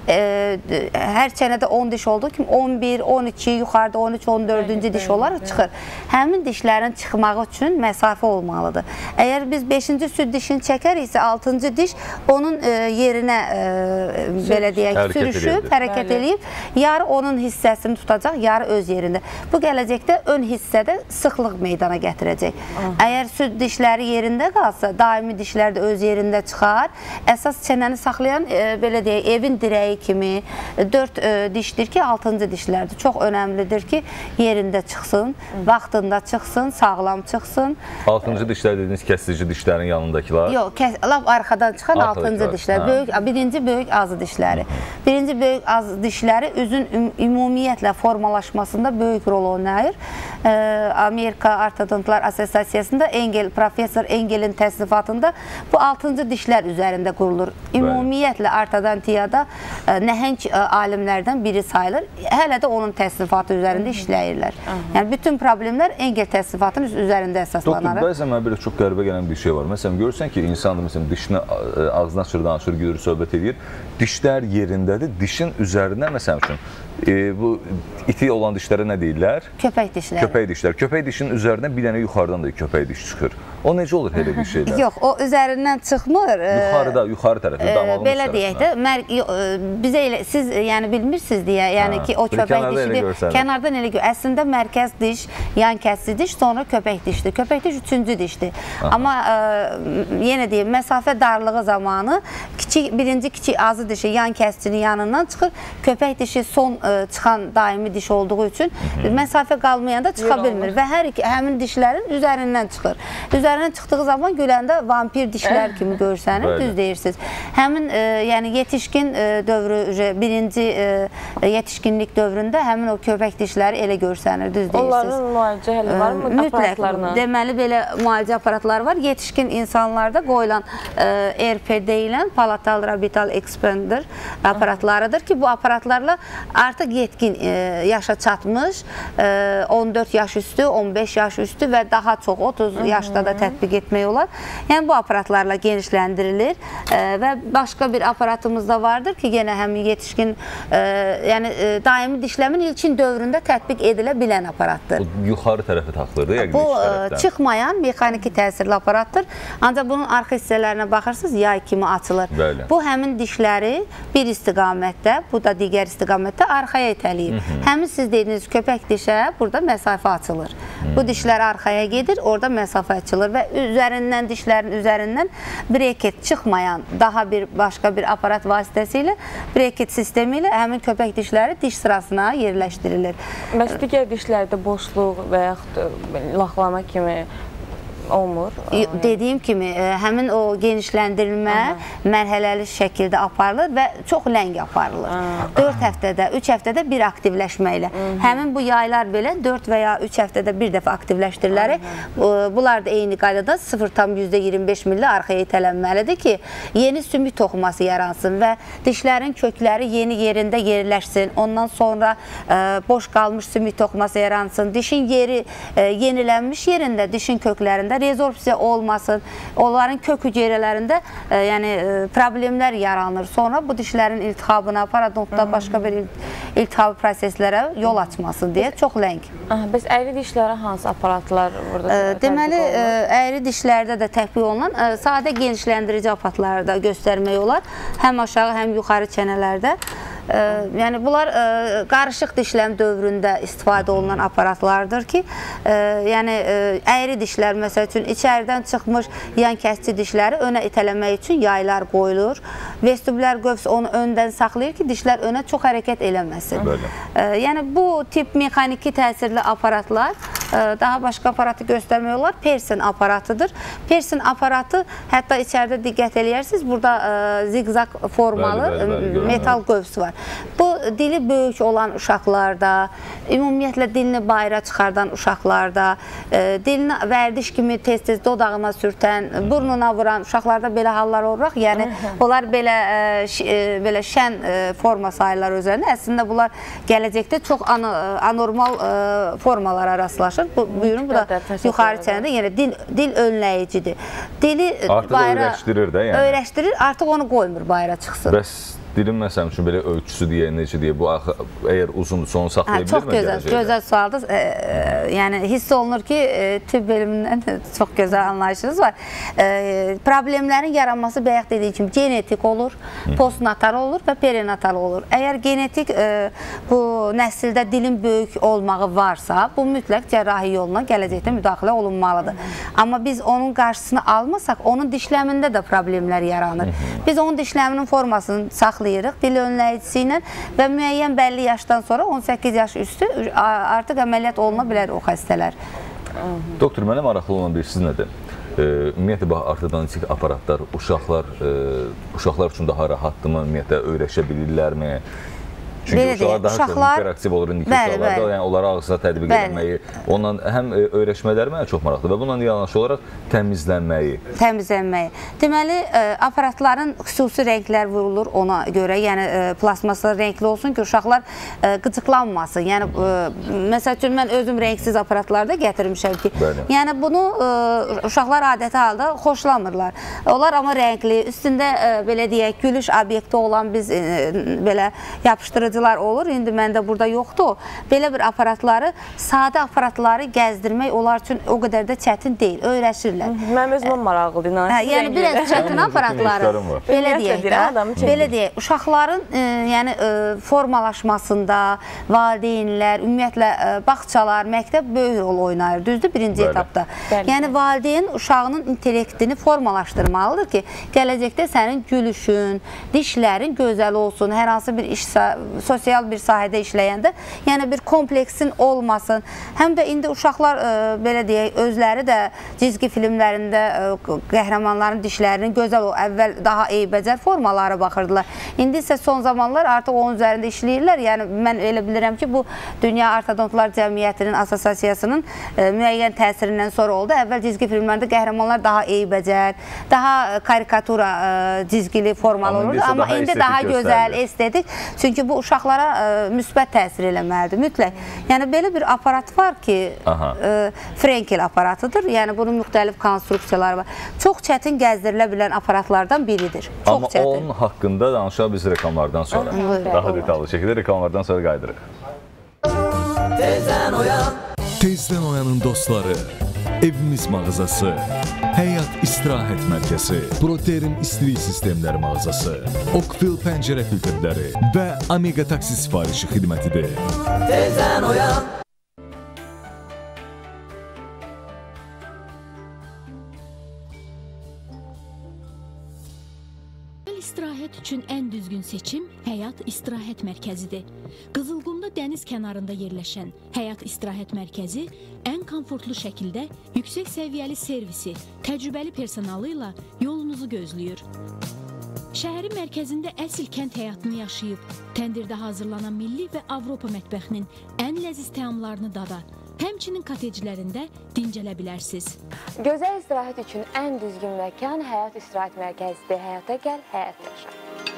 hər çənədə on diş olduğu kimi on bir, on iki, yuxarıda on üç, on dördüncü diş olaraq çıxır. Həmin dişlərin çıxmağı üçün məsafə olmalıdır. Əgər biz beşinci süd dişini çəkəriksə, altıncı diş onun yerinə belə deyək, sürüşüb, hərəkət eləyib, yarı onun hissəsini tutacaq, yarı öz yerində. Bu gələcəkdə ön hissədə sıxlıq meydana gətirəcək. Əgər süd dişləri yerində qalsa, daimi dişlər də öz yerində çıxar. Əsas çənəni saxlayan, belə deyək, evin dirəyi kimi dörd dişdir ki, altıncı dişlərdir. Çox önəmlidir ki, yerində çıxsın, vaxtında çıxsın, sağlam çıxsın. altıncı dişlər dediniz, kəsici dişlərin yanındakılar? Yox, laf arxadan çıxan altıncı dişlər. Birinci böyük azı dişləri. Birinci böyük azı dişləri üzün ümumiyyətlə formalaşmasında böyük rol oynayır. Amerika Ortodontlar Assosiasiyasında Engel, Profesor Engelin təsnifatında bu altıncı dişlər üzərində qurulur. Ümumiyyətlə ortodontiyada nəhəng alimlərdən biri sayılır. Hələ də onun təsnifatı üzərində işləyirlər. Yəni, bütün problemlər Engel təsnifatının üzərində əsaslanır. Doktor, bəzən mənə belə çox qəribə gələn bir şey var. Məsələn, görürsən ki, insandır, məsələn, dişini ağzına açır, danışır, gülür, söhbət edir. Dişlər yerindədir. Dişin üzərindən, məsələn üçün, e, bu iti olan dişlərə nə deyirlər? Köpək dişləri. Köpək dişlər. Köpək dişinin üzərindən bir dənə yuxarıdan da köpək diş çıxır. O necə olur elə bir şeylər? Yox, o üzərindən çıxmır. Yuxarıda, yuxarı tərəfdə, damağın belə deyək də, bizə elə, siz yəni bilmirsiniz deyə, yəni ki, o köpək dişidir. Kənardan elə gör. Əslində mərkəz diş, yan kəsici diş, sonra köpək dişdir. Köpək diş üçüncü dişdir. Amma yenə deyim, məsafə darlığı zamanı birinci kiçik azı dişi yan kəsicinin yanından çıxır. Köpək dişi son çıxan daimi diş olduğu üçün məsafə qalmayanda çıxa bilmir və hər iki həmin dişlərin üzərindən çıxır. Üzərindən çıxdığı zaman güləndə vampir dişlər kimi görsənir, düz deyirsiniz. Həmin yəni yetişkin dövrü, birinci yetişkinlik dövründə həmin o köpək dişləri elə görsənir, düz deyirsiniz. Onların müalicə həli var mı? Mütləq, deməli belə müalicə aparatları var. Yetişkin insanlarda qoyulan R P deyilən palatal rabital expander aparatlarıdır ki, bu aparatlarla artıq yetkin yaşa çatmış, on dörd yaş üstü, on beş yaş üstü və daha çox otuz yaşda da tətbiq etmək olar. Yəni bu aparatlarla genişləndirilir və başqa bir aparatımız da vardır ki, yenə həmin yetişkin, yəni daimi dişləmin ilkin dövründə tətbiq edilə bilən aparatdır. Bu yuxarı tərəfə taxılır, yəqin bu çıxmayan mexaniki təsirli aparatdır. Ancaq bunun arxa hissələrinə baxırsınız, yay kimi açılır. Bəli. Bu həmin dişləri bir istiqamətdə, bu da digər istiqamətdə arxaya itələyir. Həmin siz dediyiniz köpək dişə burada məsafə açılır. Bu dişlər arxaya gedir, orada məsafə açılır və üzərindən, dişlərin üzərindən breket çıxmayan daha bir başqa bir aparat vasitəsilə, breket sistemi ilə həmin köpək dişləri diş sırasına yerləşdirilir. Bəs digər dişlərdə boşluq və yaxud laxlama kimi olmur. Dediyim kimi, həmin o genişləndirilmə mərhələli şəkildə aparılır və çox ləng aparılır. dörd həftədə, üç həftədə bir aktivləşmə ilə. Həmin bu yaylar belə dörd və ya üç həftədə bir dəfə aktivləşdirilərək, bunlar da eyni qaydada sıfır tam yüzdə iyirmi beş milli arxaya itələnməlidir ki, yeni sümük toxuması yaransın və dişlərin kökləri yeni yerində yerləşsin. Ondan sonra boş qalmış sümük toxuması yaransın. Dişin yeri yenilənmiş yerində, dişin köklərində rezorpsiya olmasın, onların kök hüceyrələrində yəni problemlər yaranır. Sonra bu dişlərin iltihabına, paradontda başqa bir iltihab proseslərə yol açmasın deyə çox ləng. Bəs əyri dişlərə hansı aparatlar burada tətbiq olunur? Deməli, əyri dişlərdə də tətbiq olunan sadə genişləndirici aparatları da göstərmək olar. Həm aşağı, həm yuxarı çənələrdə. Yəni, bunlar qarışıq dişləm dövründə istifadə olunan aparatlardır ki, yəni əyri dişlər, məsəl üçün, içəridən çıxmış yan kəsici dişləri önə itələmək üçün yaylar qoyulur. Vestibülər qövs onu öndən saxlayır ki, dişlər önə çox hərəkət eləməsin. Yəni, bu tip mexaniki təsirli aparatlar daha başqa aparatı göstərmək olar. Persin aparatıdır. Persin aparatı, hətta içəridə diqqət eləyərsiniz, burada zigzag formalı bəli, bəli, bəli, metal qövs var. Bu, dili böyük olan uşaqlarda, ümumiyyətlə dilini bayıra çıxardan uşaqlarda, dilini vərdiş kimi tez-tez dodağına sürtən, burnuna vuran uşaqlarda belə hallar olur. Yəni, onlar belə, belə şən forma sayırlar özlərini. Əslində, bunlar gələcəkdə çox anormal formalara rastlaşır. Buyurun, bu da yuxarı çənədə, yəni dil, dil önləyicidir. Dili artıq bayra, öyrəşdirir də, yəni. Öyrəşdirir, artıq onu qoymur bayra çıxsın. Bəs dilin məsələn üçün belə ölçüsü deyə, necə deyə, bu əgər uzundursa onu saxlaya bilirmi? Çox gözəl, gözəl sualdır. E, yəni, hiss olunur ki, e, tibb elimindən çox gözəl anlayışınız var. E, problemlərin yaranması bayaq dediyi kimi genetik olur, postnatal olur və perinatal olur. Əgər genetik e, bu nəsildə dilin böyük olmağı varsa, bu mütləq cərrahi yoluna gələcəkdə müdaxilə olunmalıdır. Amma biz onun qarşısını almasaq, onun dişləmində də problemlər yaranır. Biz onun dişləminin formasını saxlayırıq. Dil önləyicisi ilə və müəyyən bəlli yaşdan sonra on səkkiz yaş üstü artıq əməliyyat oluna bilər o xəstələr. Doktor, mənə maraqlı olan bir siz nədir? Ümumiyyətlə, ortodontik aparatlar uşaqlar, uşaqlar üçün daha rahatdırmı? Ümumiyyətlə, öyrəşə bilirlərmi? Çünki uşaqlar daha çox interaktiv olur indiki uşaqlarda, yəni onları ağzına tətbiq edilməyi, ondan həm öyrəşmələri mənə çox maraqlıdır və bununla yanaşı olaraq təmizlənməyi. Təmizlənməyi. Deməli, aparatların xüsusi rənglər vurulur ona görə, yəni plasmaslı rəngli olsun ki, uşaqlar qıcıqlanmasın. Yəni, məsəl üçün, mən özüm rəngsiz aparatlarda gətirmişəm ki, yəni bunu uşaqlar adəti halda xoşlamırlar. Onlar amma rəngli, üstündə belə deyək, gülüş obyekti olan biz belə yapışdırıcı olur. İndi məndə burada yoxdur. Belə bir aparatları, sadə aparatları gəzdirmək onlar üçün o qədər də çətin deyil. Öyrəşirlər. Mənim özümün maraqlıdır. Yəni, biraz çətin aparatları. Belə deyək də. Belə deyək. Uşaqların formalaşmasında valideynlər, ümumiyyətlə, bağçalar, məktəb böyük rol oynayır. Düzdür, birinci etapda. Yəni, valideyn uşağının intellektini formalaşdırmalıdır ki, gələcəkdə sənin gülüşün, dişlərin gözəl olsun, hər hansı bir iş sosial bir sahədə işləyəndə, yəni bir kompleksin olmasın. Həm də indi uşaqlar, belə deyək, özləri də cizgi filmlərində qəhrəmanların dişlərinin gözəl o, əvvəl daha eybəcər formalara baxırdılar. İndi isə son zamanlar artıq onun üzərində işləyirlər. Yəni, mən elə bilirəm ki, bu Dünya Ortodontlar Cəmiyyətinin, Asosiyasiyasının müəyyən təsirindən sonra oldu. Əvvəl cizgi filmlərində qəhrəmanlar daha eybəcər, daha karikatura cizgili formalı olurdu. Amma indi daha gözəl, estetik. Çünki bu uşaqlara müsbət təsir eləməlidir, mütləq. Yəni, belə bir aparat var ki, Frenkel aparatıdır. Yəni, bunun müxtəlif konstruksiyaları var. Çox çətin gəzdirilə bilən aparatlardan biridir. Amma onun haqqında danışaq biz reklamlardan sonra. Daha detallı şəkildə reklamlardan sonra qaydırıq. Tezdən oyan, Tezdən oyanın dostları, evimiz mağazası, Həyat İstirahət Mərkəzi, Proterim İstilik Sistemləri mağazası, Oakville pəncərə filtrləri və Omega taksi sifarişi xidmətidir. Tezdən oyan. İstirahət üçün ən düzgün seçim Həyat İstirahət Mərkəzidir. Qızılqumda dəniz kənarında yerləşən Həyat İstirahət Mərkəzi ən komfortlu şəkildə yüksək səviyyəli servisi, təcrübəli personalı ilə yolunuzu gözləyir. Şəhərin mərkəzində əsl kənd həyatını yaşayıb, təndirdə hazırlanan milli və Avropa mətbəxinin ən ləziz təamlarını dada, həmçinin koteclərində dincələ bilərsiniz. Gözəl istirahət üçün ən düzgün məkan Həyat İstirahət Mərkəzidir. Həyata gəl, həyat yaşa.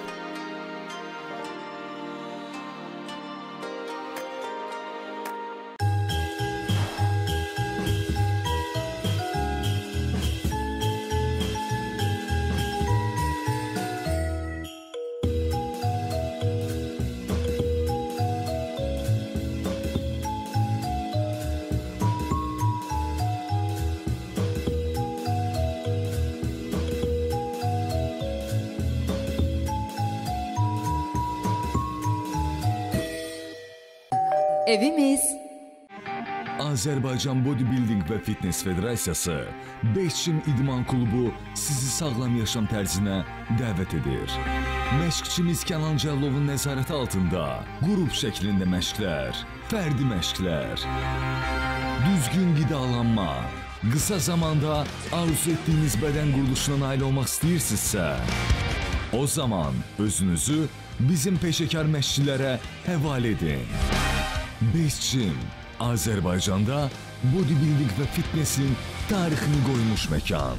Evimiz Azərbaycan Bodybuilding və Fitness Federasiyası Beşçim İdman Klubu sizi sağlam yaşam tərzinə dəvət edir. Məşqçimiz Kənan Cəllovun nəzarəti altında qrup şəklində məşqlər, fərdi məşqlər, düzgün qidalanma, qısa zamanda arzu etdiyiniz bədən quruluşuna nail olmaq istəyirsinizsə, o zaman özünüzü bizim peşəkar məşqçilərə həvalə edin. Beşçim, Azərbaycanda bodybuilding və fitnessin tarixini qoymuş məkan.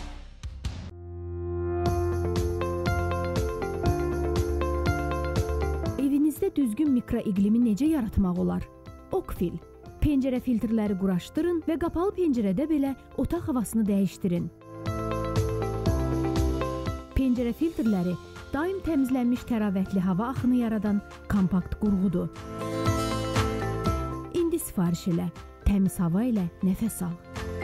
Evinizdə düzgün mikroiqlimi necə yaratmaq olar? Okfil. Pəncərə filtrləri quraşdırın və qapalı pəncərədə belə otaq havasını dəyişdirin. Pəncərə filtrləri daim təmizlənmiş təravətli hava axını yaradan kompakt qurğudur. İndi sifariş elə, təmiz hava ilə nəfəs al.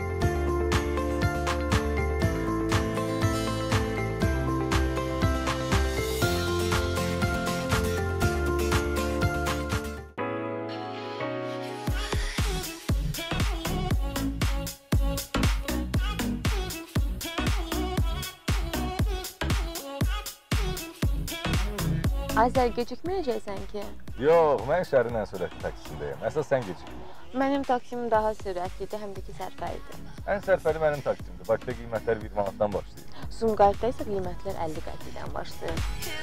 Azər, gecikməyəcəksən ki? Yox, mən şəhərin ən sürətli taksisindəyim. Əsas sən gecikmə. Mənim taksim daha sürətlidir, həm də ki sərfəlidir. Ən sərfəli mənim taksimdir. Bakıda qiymətlər bir manatdan başlayır. Sumqayıtda isə qiymətlər əlli qəpidən başlayır.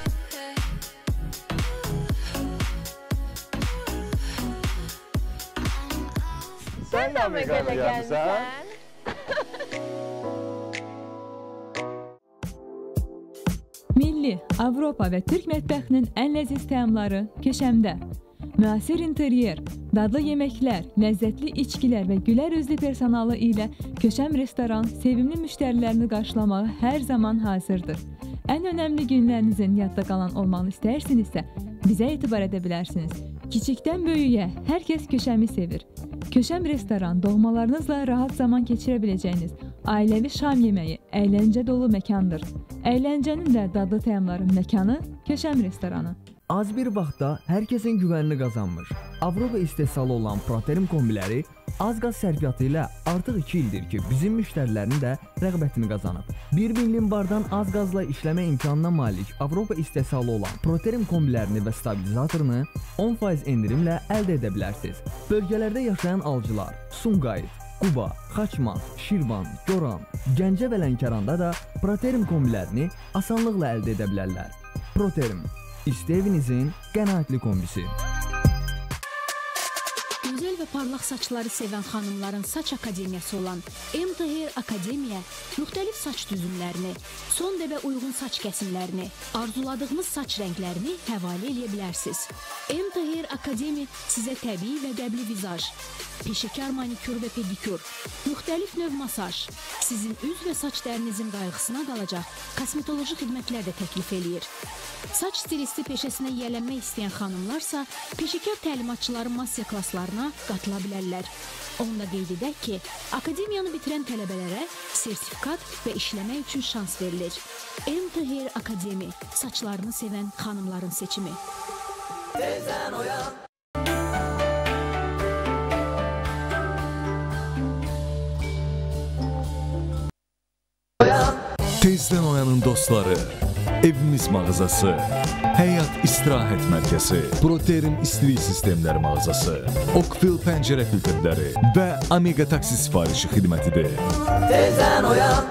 Sən də Amerikaya gəlmişsən? Milli, Avropa və Türk mətbəxinin ən ləziz təamları köşəmdə. Müasir interyer, dadlı yeməklər, ləzzətli içkilər və gülər üzlü personalı ilə Köşəm restoran sevimli müştərilərini qarşılamağa hər zaman hazırdır. Ən önəmli günlərinizin yadda qalan olmağını istəyirsinizsə, bizə etibar edə bilərsiniz. Kiçikdən böyüyə hər kəs Köşəmi sevir. Köşəm restoran doğmalarınızla rahat zaman keçirə biləcəyiniz ailəvi şam yeməyi, əyləncə dolu məkandır. Əyləncənin də dadlı təamların məkanı Köşəm restoranı. Az bir vaxtda hər kəsin güvənini qazanmış, Avropa istehsalı olan Proterim kombiləri az qaz sərfiyyatı ilə artıq iki ildir ki, bizim müştərilərin də rəğbətini qazanıb. bir milyon bardan az qazla işləmə imkanına malik Avropa istehsalı olan Proterim kombilərini və stabilizatorunu on faiz endirimlə əldə edə bilərsiniz. Bölgələrdə yaşayan alıcılar Sumqayıt, Quba, Xaçmaz, Şirvan, Goran, Gəncə və Lənkəranda da Proterim kombilərini asanlıqla əldə edə bilərlər. Proterim, İstə evinizin qənaətli kombisi. Gözəl və parlaq saçları sevən xanımların saç akademiyası olan M T Hair Akademiya müxtəlif saç düzümlərini, son dəbə uyğun saç kəsimlərini, arzuladığınız saç rənglərini həvalə edə bilərsiniz. M T Hair Akademiya sizə təbii və qəbli vizaj, peşəkar manikür və pedikür, müxtəlif növ masaj, sizin üz və saç dərinizin qayğısına qalacaq kosmetoloji xidmətlər də təklif eləyir. Saç stilisti peşəsinə yiyələnmək istəyən xanımlarsa peşəkar təlimatçıların master klasslarına qatıla bilərlər. Onu da qeyd edək ki, akademiyanı bitirən tələbələrə sertifikat və işləmək üçün şans verilir. M T Hair Akademi, saçlarını sevən xanımların seçimi. Tezdən oyan. Tezdən oyanın dostları, evimiz mağazası, həyat istirahət mərkəzi, Proterim istilik sistemləri mağazası, Okfil pəncərə filtrləri və Amiga taksi sifarişi xidmətidir. Tezdən oyan.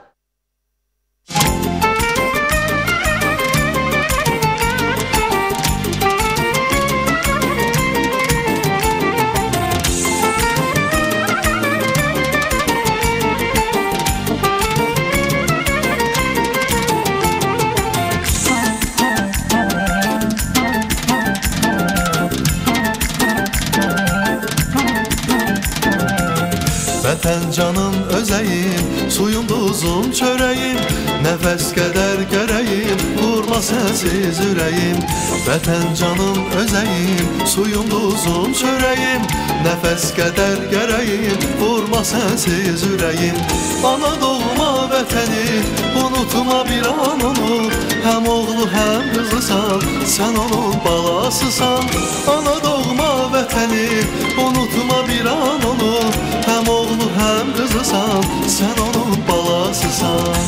Vətən canım özəyim, suyum duzum çörəyim, nəfəs qədər gərəyim, vurma sənsiz ürəyim. Vətən canım özəyim, suyum duzum çörəyim, nəfəs qədər gərəyim, vurma sənsiz ürəyim. Ana doğma vətəni, unutma bir an onu, həm oğlu həm qızısan, sən onun balasısan. Ana doğma vətəni, unutma bir an onu, həm oğlu həm qızısan, sən onun balasısan.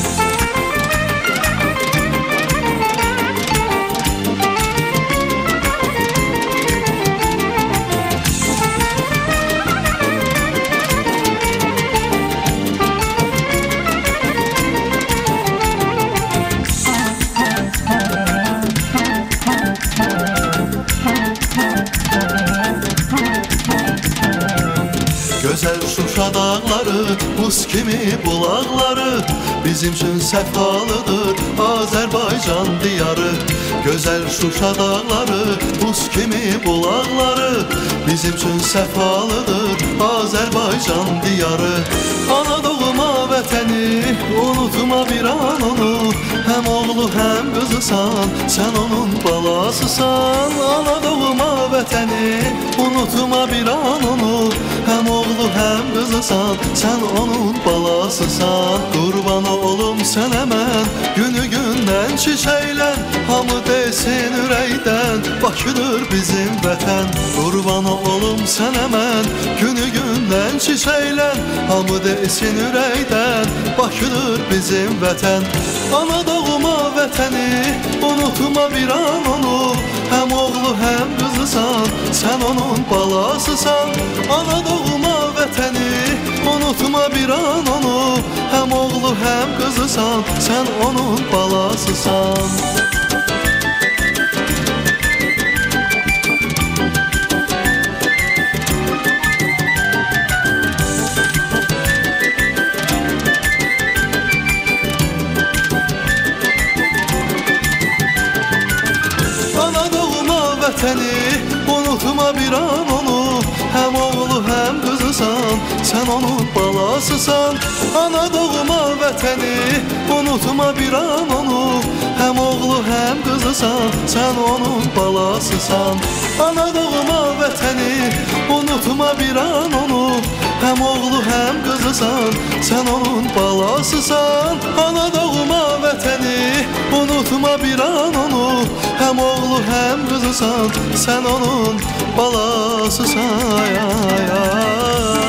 Gözəl Şuşa dağları, buz kimi bulaqları bizim üçün səfalıdır Azərbaycan diyarı. Gözəl Şuşa dağları, buz kimi bulaqları bizim üçün səfalıdır Azərbaycan diyarı. Anadolu'ma vətəni, unutma bir an onu, həm oğlu həm qızısan, sən onun balasısan. Anadolu'ma vətəni, unutma bir an onu, həm oğlu həm qızısan, sən onun balasısan. Qurban olum sənə mən, günü gündən çiçəylən, hamı desin ürəkdən, Bakıdır bizim vətən. Qurban olum sənə mən, günü gündən çiçəylən, hamı desin ürəkdən, Bakıdır bizim vətən. Anadolu'ma vətəni, unutma bir an onu, həm oğlu həm qızısan, sən onun balasısan. Anadolu'ma vətəni, unutma bir an onu, həm oğlu həm qızısan, sən onun balasısan. Vətəni, unutma bir an onu, həm oğlu həm qızısan, sən onun balasısan. Anadolu'ma vətəni, unutma bir an onu, həm oğlu həm qızısan, sən onun balasısan. Anadolu'ma vətəni, unutma bir an onu, həm oğlu həm qızısan, sən onun balasısan. Anadolu'ma vətəni, unutma bir an onu, həm oğlu həm qızısan, sən onun balasısan. Ay, ay, ay.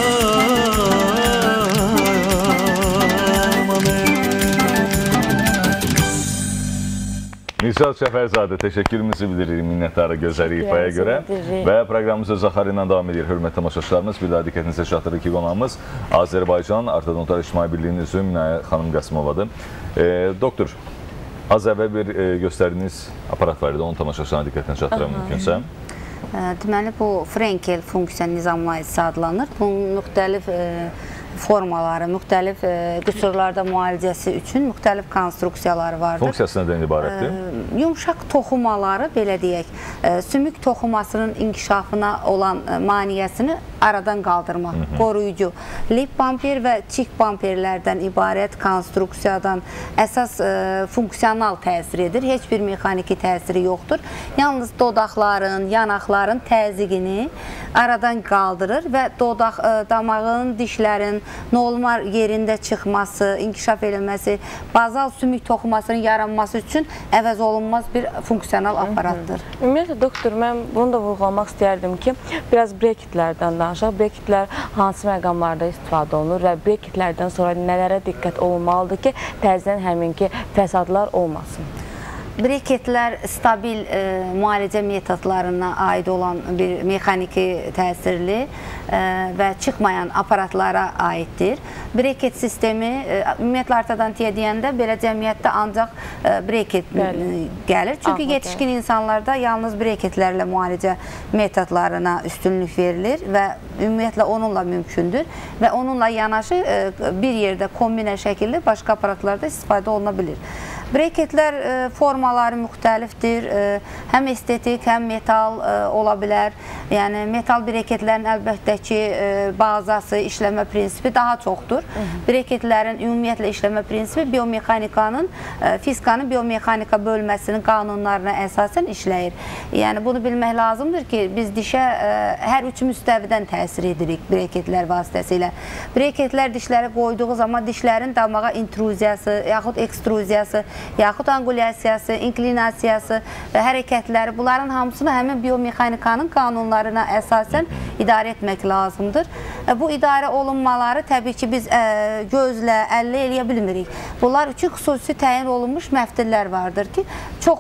Nishat Şəfərzadə, təşəkkürümüzü bildiririk minnətdarı gözəl ifaya görə və proqramımız öz axarı ilə davam edir. Hörmətli tamaşaçılarımız, bir daha diqqətinizə çatdırır ki, qonağımız Azərbaycan Ortodontal İctimai Birliyinin üzvü Minayə xanım Qasımovadır. E, doktor, az əvvəl bir e, göstərdiyiniz aparat var idi, onun tamaşaçılarına diqqətini çatdıran mümkünsə. Deməli, bu Frenkel funksiya nizamlayıcısı adlanır. Bunun müxtəlif e, formaları, müxtəlif e, qüsurlarda müalicəsi üçün müxtəlif konstruksiyaları vardır. Funksiyası nədən ibarətdir? E, yumşaq toxumaları, belə deyək, e, sümük toxumasının inkişafına olan e, maniyəsini aradan qaldırmaq, Hı -hı. qoruyucu. Lip bamper və çik bamperlərdən ibarət konstruksiyadan əsas e, funksional təsir edir. Heç bir mexaniki təsiri yoxdur. Yalnız dodaqların, yanaqların təzyiqini aradan qaldırır və dodaq, e, damağın, dişlərin normal yerində çıxması, inkişaf edilməsi, bazal sümük toxumasının yaranması üçün əvəz olunmaz bir funksional aparatdır. Ümumiyyətlə, doktor, mən bunu da vurğulamaq istəyərdim ki, biraz breketlərdən danışaq. Breketlər hansı məqamlarda istifadə olunur və breketlərdən sonra nələrə diqqət olunmalıdır ki, təzədən həminki fəsadlar olmasın? Breketlər stabil e, müalicə metodlarına aid olan bir mexaniki təsirli e, və çıxmayan aparatlara aiddir. Breket sistemi, e, ümumiyyətlə ortodontiya deyəndə belə cəmiyyətdə ancaq e, breket Bəli. gəlir. Çünki Aha, yetişkin gəlir. insanlarda yalnız breketlərlə müalicə metodlarına üstünlük verilir və ümumiyyətlə onunla mümkündür və onunla yanaşı e, bir yerdə kombinə şəkildə başqa aparatlarda istifadə oluna bilir. Breketlər e, formaları müxtəlifdir, e, həm estetik, həm metal e, ola bilər. Yəni, metal breketlərin əlbəttə ki, e, bazası, işləmə prinsipi daha çoxdur. Hı -hı. Breketlərin ümumiyyətlə işləmə prinsipi biomexanikanın, e, fizkanın biomexanika bölməsinin qanunlarına əsasən işləyir. Yəni, bunu bilmək lazımdır ki, biz dişə e, hər üç müstəvidən təsir edirik breketlər vasitəsilə. Breketlər dişləri qoyduğu zaman dişlərin damağa intruziyası, yaxud ekstruziyası, yaxud angulyasiyası, inklinasiyası və hərəkətləri, bunların hamısını həmin biomexanikanın qanunlarına əsasən idarə etmək lazımdır. Bu idarə olunmaları təbii ki, biz gözlə, əllə eləyə bilmirik. Bunlar üçün xüsusi təyin olunmuş məftillər vardır ki, çox,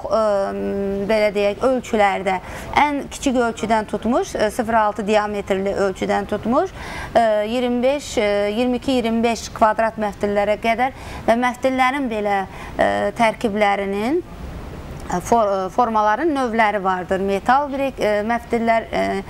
belə deyək, ölçülərdə, ən kiçik ölçüdən tutmuş, sıfır altı diametrli ölçüdən tutmuş, iyirmi beş, iyirmi iki iyirmi beş kvadrat məftillərə qədər və məftillərin belə tərkiblərinin formaların növləri vardır. Metal brek məftillər,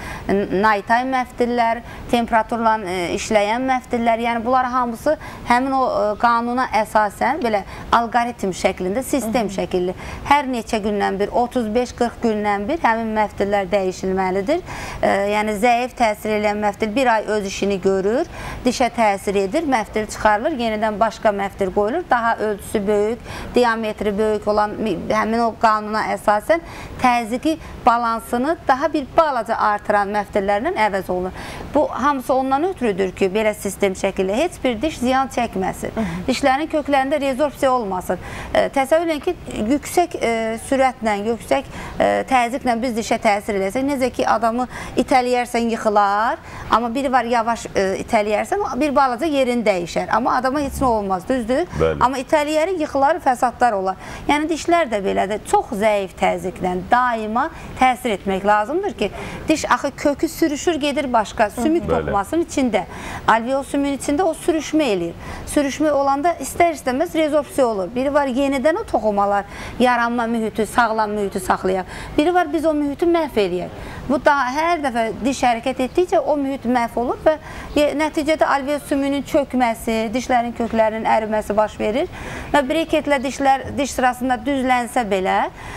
naytay məftillər, temperaturla işləyən məftillər. Yəni bunlar hamısı həmin o qanuna əsasən belə alqoritm şəklində, sistem şəkilli. Hər neçə gündən bir, otuz beş qırx gündən bir həmin məftillər dəyişilməlidir. Yəni zəif təsir edən məftil bir ay öz işini görür, dişə təsir edir, məftil çıxarılır, yenidən başqa məftil qoyulur. Daha ölçüsü böyük, diametri böyük olan həmin o qanuna əsasən təzyiqi balansını daha bir balaca artıran məftillərlə əvəz olunur. Bu hamısı ondan ötürüdür ki, belə sistem şəkildə heç bir diş ziyan çəkməsin. Dişlərin köklərində rezorpsiya olmasın. Təsəvvür edin ki, yüksək sürətlə, yüksək təzyiqlə biz dişə təsir edəsək, necə ki, adamı itələyərsən yıxılar, amma biri var yavaş itələyərsən, bir balaca yerini dəyişər. Amma adama heç nə olmaz, düzdür? Amma itələyəri yıxılar, fəsadlar olar. Yəni dişlər də belədir. Çox zəif təzyiqlə daima təsir etmək lazımdır ki, diş axı kökü sürüşür, gedir başqa sümük toxumasının içində. Alveol sümüyün içində o sürüşmə eləyir. Sürüşmə olanda istər-istəməz rezorpsiya olur. Biri var yenidən o toxumalar, yaranma mühiti, sağlam mühiti saxlayaq. Biri var biz o mühiti məhv eləyək. Bu daha hər dəfə diş hərəkət etdikcə o mühit məhv olur və nəticədə alveol sümüyünün çökməsi, dişlərin köklərinin əriməsi baş verir və breketlə dişlər diş sırasında düzlənsə belə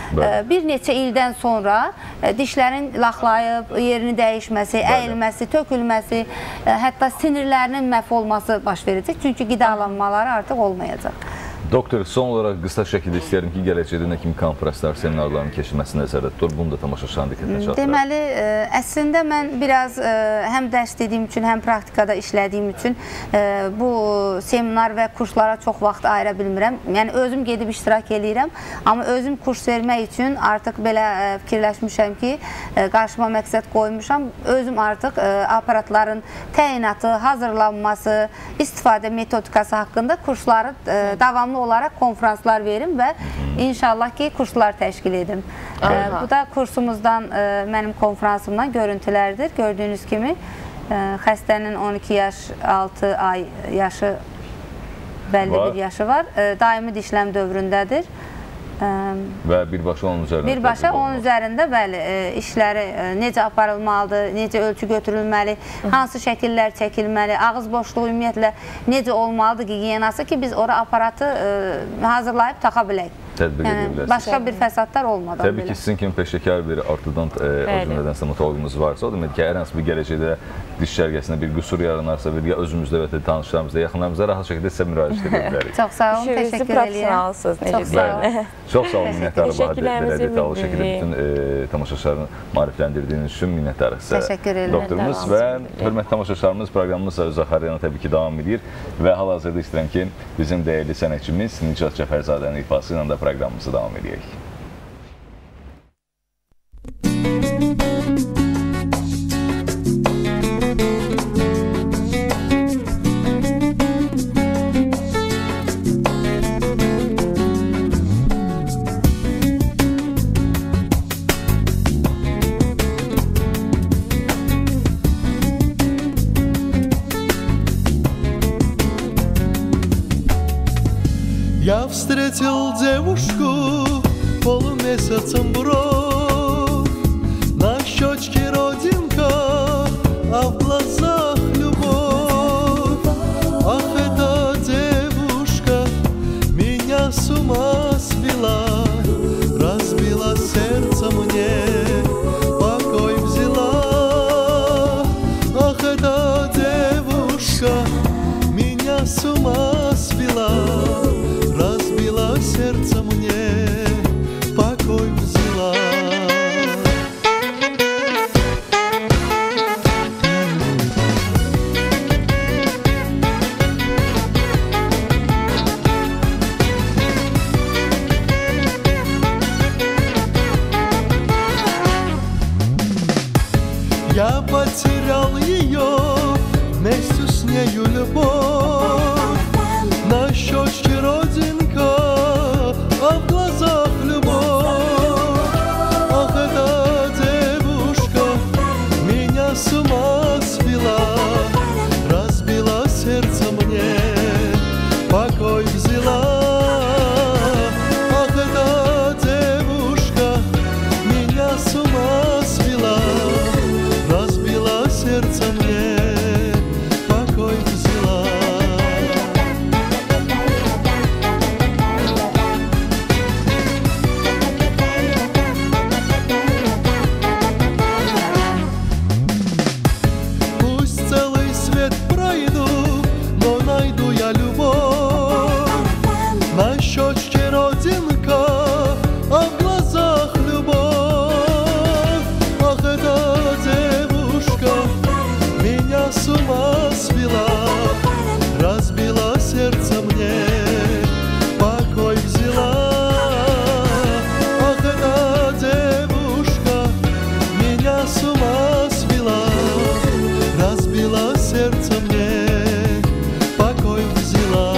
bir neçə ildən sonra dişlərin laxlayıb, yerini dəyişməsi, əyilməsi, tökülməsi, hətta sinirlərinin məhv olması baş verəcək. Çünki qidalanmaları artıq olmayacaq. Doktor, son olaraq qısa şəkildə istəyərim ki, gələcəkdə nə kimi konferanslar, seminarların keçirilməsi nəzərdə tutulur. Bunu da tamaşaçıların diqqətinə çatdırır. Deməli, əslində mən biraz həm dərs dediyim üçün, həm praktikada işlədiyim üçün bu seminar və kurslara çox vaxt ayıra bilmirəm. Yəni, özüm gedib iştirak edirəm, amma özüm kurs vermək üçün artıq belə fikirləşmişəm ki, qarşıma məqsəd qoymuşam. Özüm artıq aparatların təyinatı, hazırlanması, istifadə metodikası haqqında kursları davamlı olaraq konferanslar verim və inşallah ki, kurslar təşkil edim. Bu da kursumuzdan, mənim konferansımdan görüntülərdir. Gördüyünüz kimi, xəstənin on iki yaş, altı ay yaşı, bəlli bir yaşı var. Daimi dişləm dövründədir. Və birbaşa onun üzərində? Birbaşa onun üzərində, bəli, işləri necə aparılmalıdır, necə ölçü götürülməli, hansı şəkillər çəkilməli, ağız boşluğu ümumiyyətlə necə olmalıdır gigiyenası ki, biz ora aparatı hazırlayıb taxa bilək. Tədbiq edə bilərsiniz. Başqa bir fəsadlar olmadan belə. Təbii ki, sizin kimi peşəkar bir ortodont o cümlədən stomatoloqumuz varsa, o demək ki, hər hansı bir gələcəkdə diş cərgəsində bir qüsur yaranarsa, bir özümüzdə və tanışlarımızda, yaxınlarımızda rahat şəkildə sizə müraciət edə bilərik. Çox sağ olun, təşəkkür edirəm. Çox sağ olun. Çox sağ olun, minnətdarım belə detallı şəkildə bütün tamaşaçıların maarifləndirdiyiniz üçün minnətdarıq sizə. Təşəkkür edirəm. Doktorumuz və hörmətli tamaşaçılarımız proqramımız öz axarıyla təbii ki, davam edir və hal-hazırda istəyirəm ki, bizim dəyərli sənətçimiz Nicat Cəfərzadənin ifası ilə də proqramımızı davam edək. Я встретил девушку, полумесяцем бровь, на щечке родинка, а в глазах любовь. Ах, эта девушка меня с ума свела, разбила сердце мне, покой взяла. Ах, эта девушка меня с ума свела, разбила сердце мне, покой взяла. Я потерял ее, вместе с нею любовь. На щечке родинка, а в глазах любовь. Ах, эта девушка меня с ума свела, разбила сердце мне, покой взяла. Ах, эта девушка сумма свела, разбила сердце мне, покой взяла. Ах, эта девушка меня с ума свела, разбила сердце мне, покой взяла.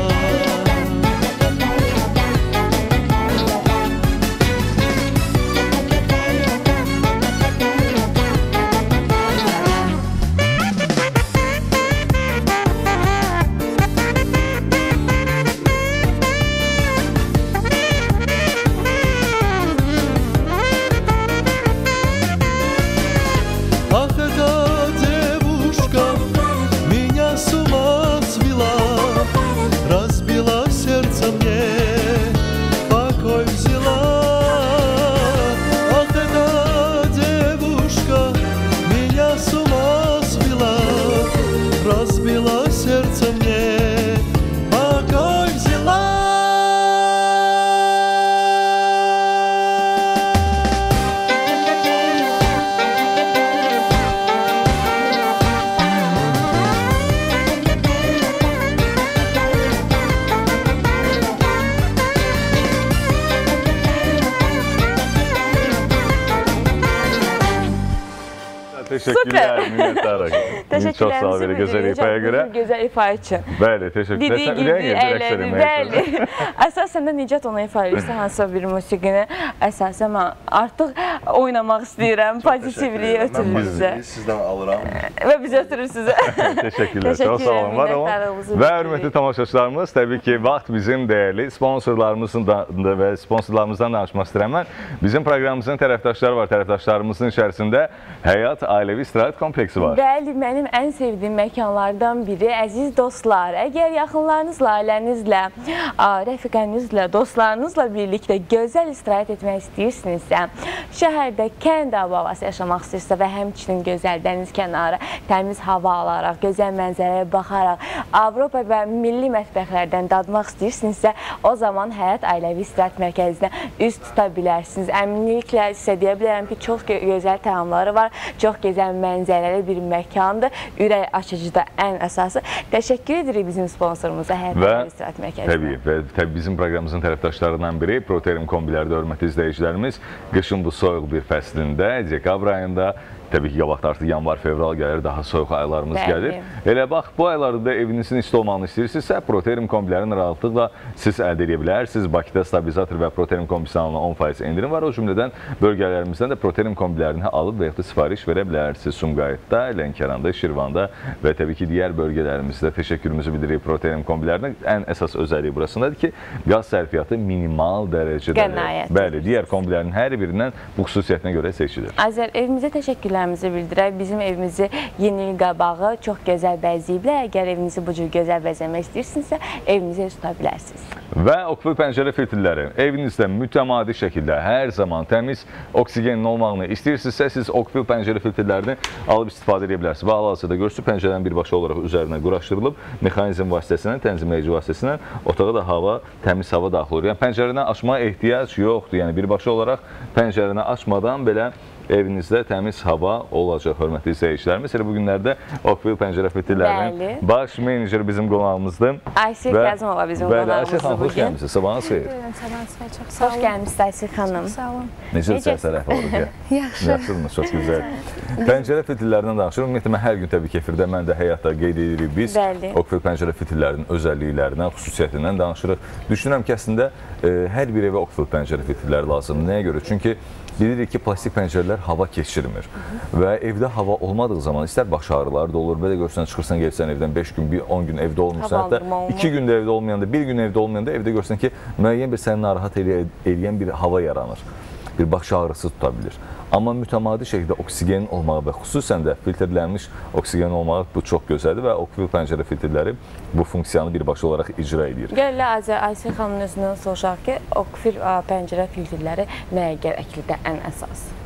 Teşekkürler, minnettarım. Çok sağ ol, gözəl ifaya görə. Gözəl ifa üçün. Bəli, təşəkkürlər. Sən ürəyə girdirək söyləməyə. Bəli. Əsasən də Nicat ona ifa edirsə, hansısa bir musiqini, əsasən mən artıq oynamaq istəyirəm, pozitivliyi ötürür bizə. Mən sizdən alıram. Və biz ötürür sizə. Təşəkkürlər, çox sağ olun, var olun. Və hörmətli tamaşaçılarımız, təbii ki, vaxt bizim dəyərli sponsorlarımızın və sponsorlarımızdan danışmaq istəyirəm mən. Bizim proqramımızın tərəfdaşları var, tərəfdaşlarımızın içərisində Həyat Ailəvi İstirahət Kompleksi var. Bəli, mənim ən sevdiyim məkanlardan biri. Əziz dostlar, əgər yaxınlarınızla, ailənizlə, rəfiqənizlə, dostlarınızla birlikdə gözəl istirahət etmək istəyirsinizsə, şəhərdə kənd havası yaşamaq istəyirsə və həmçinin gözəl dəniz kənarı, təmiz hava alaraq, gözəl mənzərəyə baxaraq, Avropa və milli mətbəxlərdən dadmaq istəyirsinizsə, o zaman Həyat Ailəvi İstirahət Mərkəzinə üz tuta bilərsiniz. Əminliklə sizə deyə bilərəm ki, çox gözəl təamları var, çox gözəl mənzərəli bir məkandır. Ürək açıcı da ən əsası. Təşəkkür edirik bizim sponsorumuza, Həyat Ailəvi İstirahət Mərkəzinə. Təbii, və təbii bizim proqramımızın tərəfdaşlarından biri Proterim kombilərdə hörmətli izləyicilərimiz, qışın bu soyuq bir fəslində, dekabr ayında, təbii ki, qabaqda artıq yanvar, fevral gəlir, daha soyuq aylarımız Bəli. gəlir. Elə bax, bu aylarda da evinizin isti olmağını istəyirsinizsə, Proterim kombilərin rahatlıqla siz əldə edə bilərsiniz. Bakıda stabilizator və Proterim kombisi alınan on faiz endirim var. O cümlədən bölgələrimizdən də Proterim kombilərini alıb və yaxud da sifariş verə bilərsiniz. Sumqayıtda, Lənkəranda, Şirvanda və təbii ki, digər bölgələrimizdə təşəkkürümüzü bildiririk Proterim kombilərinə. Ən əsas özəlliyi burasındadır ki, qaz sərfiyyatı minimal dərəcədədir. Bəli, digər kombilərin hər birindən bu xüsusiyyətinə görə seçilir. Azər, evimizə təşəkkürlərimizi bildirək. Bizim evimizi yeni il qabağı çox gözəl bəzəyiblər. Əgər evinizi bu cür gözəl bəzəmək istəyirsinizsə, evinizə tuta bilərsiniz. Və okvil pəncərə filtrləri evinizdə mütəmadi şəkildə hər zaman təmiz oksigenin olmağını istəyirsinizsə, siz okvil pəncərə filtrlərini alıb istifadə edə bilərsiniz. Və hal-hazırda görürsünüz, pəncərənin birbaşa olaraq üzərinə quraşdırılıb, mexanizm vasitəsilə, tənzimləyici vasitəsilə otağa da hava, təmiz hava daxil olur. Yəni pəncərəni açmaya ehtiyac yoxdur. Yəni birbaşa olaraq pəncərəni açmadan belə evinizdə təmiz hava olacaq, hörmətli izləyicilərimiz. Elə bu günlərdə okvil pəncərə filtrlərinin baş meneceri bizim qonağımızdır. Aysel Qəzimova bizim qonağımızdır bugün. Xoş gəlmişsiniz, sabahınız xeyir. Sabahınız xeyir, çox sağ olun. Xoş gəlmişsiniz Aysel xanım. Sağ olun. Necə səhər əhvalı? Yaxşı. Yaxşıdınız, çox gözəl. Pəncərə filtrlərindən danışırıq. Ümumiyyətlə, mən hər gün təbii ki, efirdə, mən də həyatda qeyd edirik biz. Okvil pəncərə filtrlərinin özəlliklərindən, xüsusiyyətindən danışırıq. Düşünürəm ki, əslində hər bir evə okvil pəncərə filtrləri lazımdır. Nəyə görə? Çünki bilirik ki, plastik pəncərələr hava keçirmir və evdə hava olmadığı zaman istər baş ağrıları da olur, belə görsən çıxırsan, gəlsən evdən beş gün, on gün evdə olmursan, hətta iki gündə evdə olmayanda, bir gün evdə olmayanda evdə görsən ki, müəyyən bir səni narahat edən bir hava yaranır, bir baş ağrısı tuta bilir. Amma mütəmadi şəkildə oksigenin olmağı və xüsusən də filtrlənmiş oksigenin olmağı bu çox gözəldir və okvil pəncərə filtrləri bu funksiyanı birbaşa olaraq icra edir. Gəllə Aysel xanımın özündən soruşaq ki, okvil pəncərə filtrləri nəyə gərəklidir ən əsas?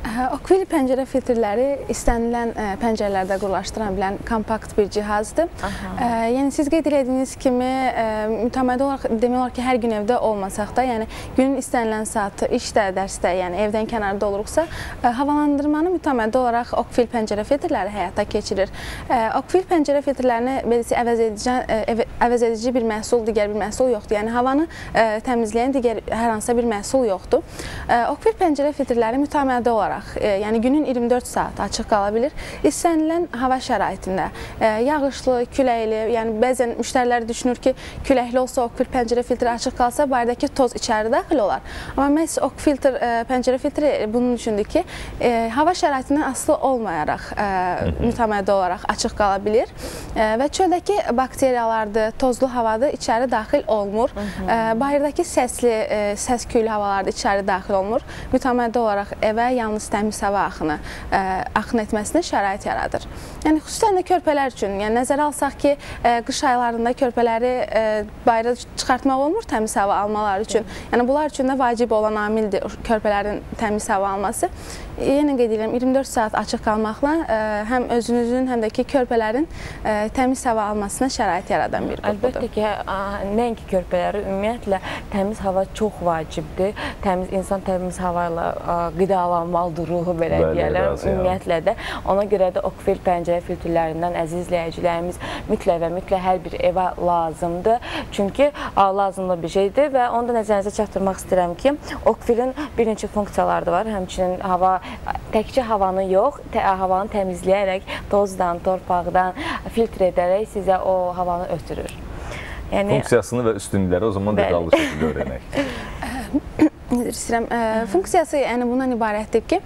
Okvil pəncərə filtrləri istənilən pəncərələrdə qurlaşdıra bilən kompakt bir cihazdır. Yəni siz qeyd etdiyiniz kimi mütəmadi olaraq demək olar ki, hər gün evdə olmasaq da, yəni günün istənilən saatı işdə, dərsdə, yəni evdən kənarda oluruqsa, havalandırmanı mütəmadi olaraq Okvil pəncərə filtrləri həyata keçirir. Okvil pəncərə filtrlərini beləcə əvəz edici, əvəz edici bir məhsul, digər bir məhsul yoxdur. Yəni havanı təmizləyən digər hər hansısa bir məhsul yoxdur. Okvil pəncərə filtrləri mütəmadi olaraq, yəni günün iyirmi dörd saat açıq qala bilir. İstənilən hava şəraitində, yağışlı, küləkli, yəni bəzən müştərilər düşünür ki, küləkli olsa Okvil pəncərə filtri açıq qalsa, baridəki toz içəri daxil olar. Amma məhz Okvil pəncərə filtri bunun üçündür ki, hava şəraitindən asılı olmayaraq mütəmadi olaraq açıq qala bilir və çöldəki bakteriyalardır, tozlu havadır, içəri daxil olmur. Bahirdəki səsli, səs-küylü havalar da içəri daxil olmur. Mütəmadi olaraq evə yalnız təmiz hava axını axın etməsinə şərait yaradır. Yəni xüsusən də körpələr üçün, yəni nəzərə alsaq ki, qış aylarında körpələri bayıra çıxartmaq olmur təmiz hava almaları üçün. Yəni bunlar üçün də vacib olan amildir körpələrin təmiz hava alması. Yenə qeyd edirəm, iyirmi dörd saat açıq qalmaqla həm özünüzün, həm də ki, körpələrin təmiz hava almasına şərait yaradan bir qurğudur. Əlbəttə ki, nəinki körpələri, ümumiyyətlə təmiz hava çox vacibdir. Təmiz insan təmiz hava ilə qidalanmalıdır, ruhu belə deyərlər, ümumiyyətlə də. Ona görə də Okvil pəncərə filtrlərindən əziz izləyicilərimiz mütləq və mütləq hər bir evə lazımdır. Çünki lazımlı bir şeydir və onu da nəzərinizə çatdırmaq istəyirəm ki, Okvilin bir neçə funksiyaları da var. Həmçinin hava təkcə havanı yox, havanı təmizləyərək, tozdan, torpaqdan filtr edərək sizə o havanı ötürür. Funksiyasını və üstünlükləri o zaman detallı şəkildə öyrənək. İstəyirəm, funksiyası bundan ibarətdir ki,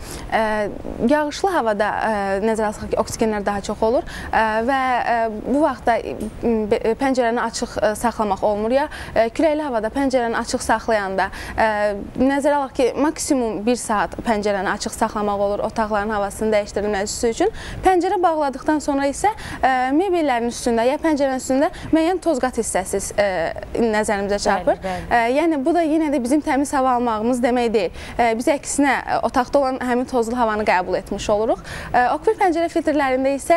yağışlı havada nəzərə alsaq ki, oksigenlər daha çox olur və bu vaxtda pəncərəni açıq saxlamaq olmur ya, küləkli havada pəncərəni açıq saxlayanda nəzərə alaq ki, maksimum bir saat pəncərəni açıq saxlamaq olur otaqların havasının dəyişdirilməsi üçün. Pəncərə bağladıqdan sonra isə mebellərin üstündə ya pəncərənin üstündə müəyyən tozqat hissəsi nəzərimizə çarpır. Yəni bu da yenə də bizim təmiz hava almaq demək deyil. Biz əksinə otaqda olan həmin tozlu havanı qəbul etmiş oluruq. Okvil pəncərə filtrlərində isə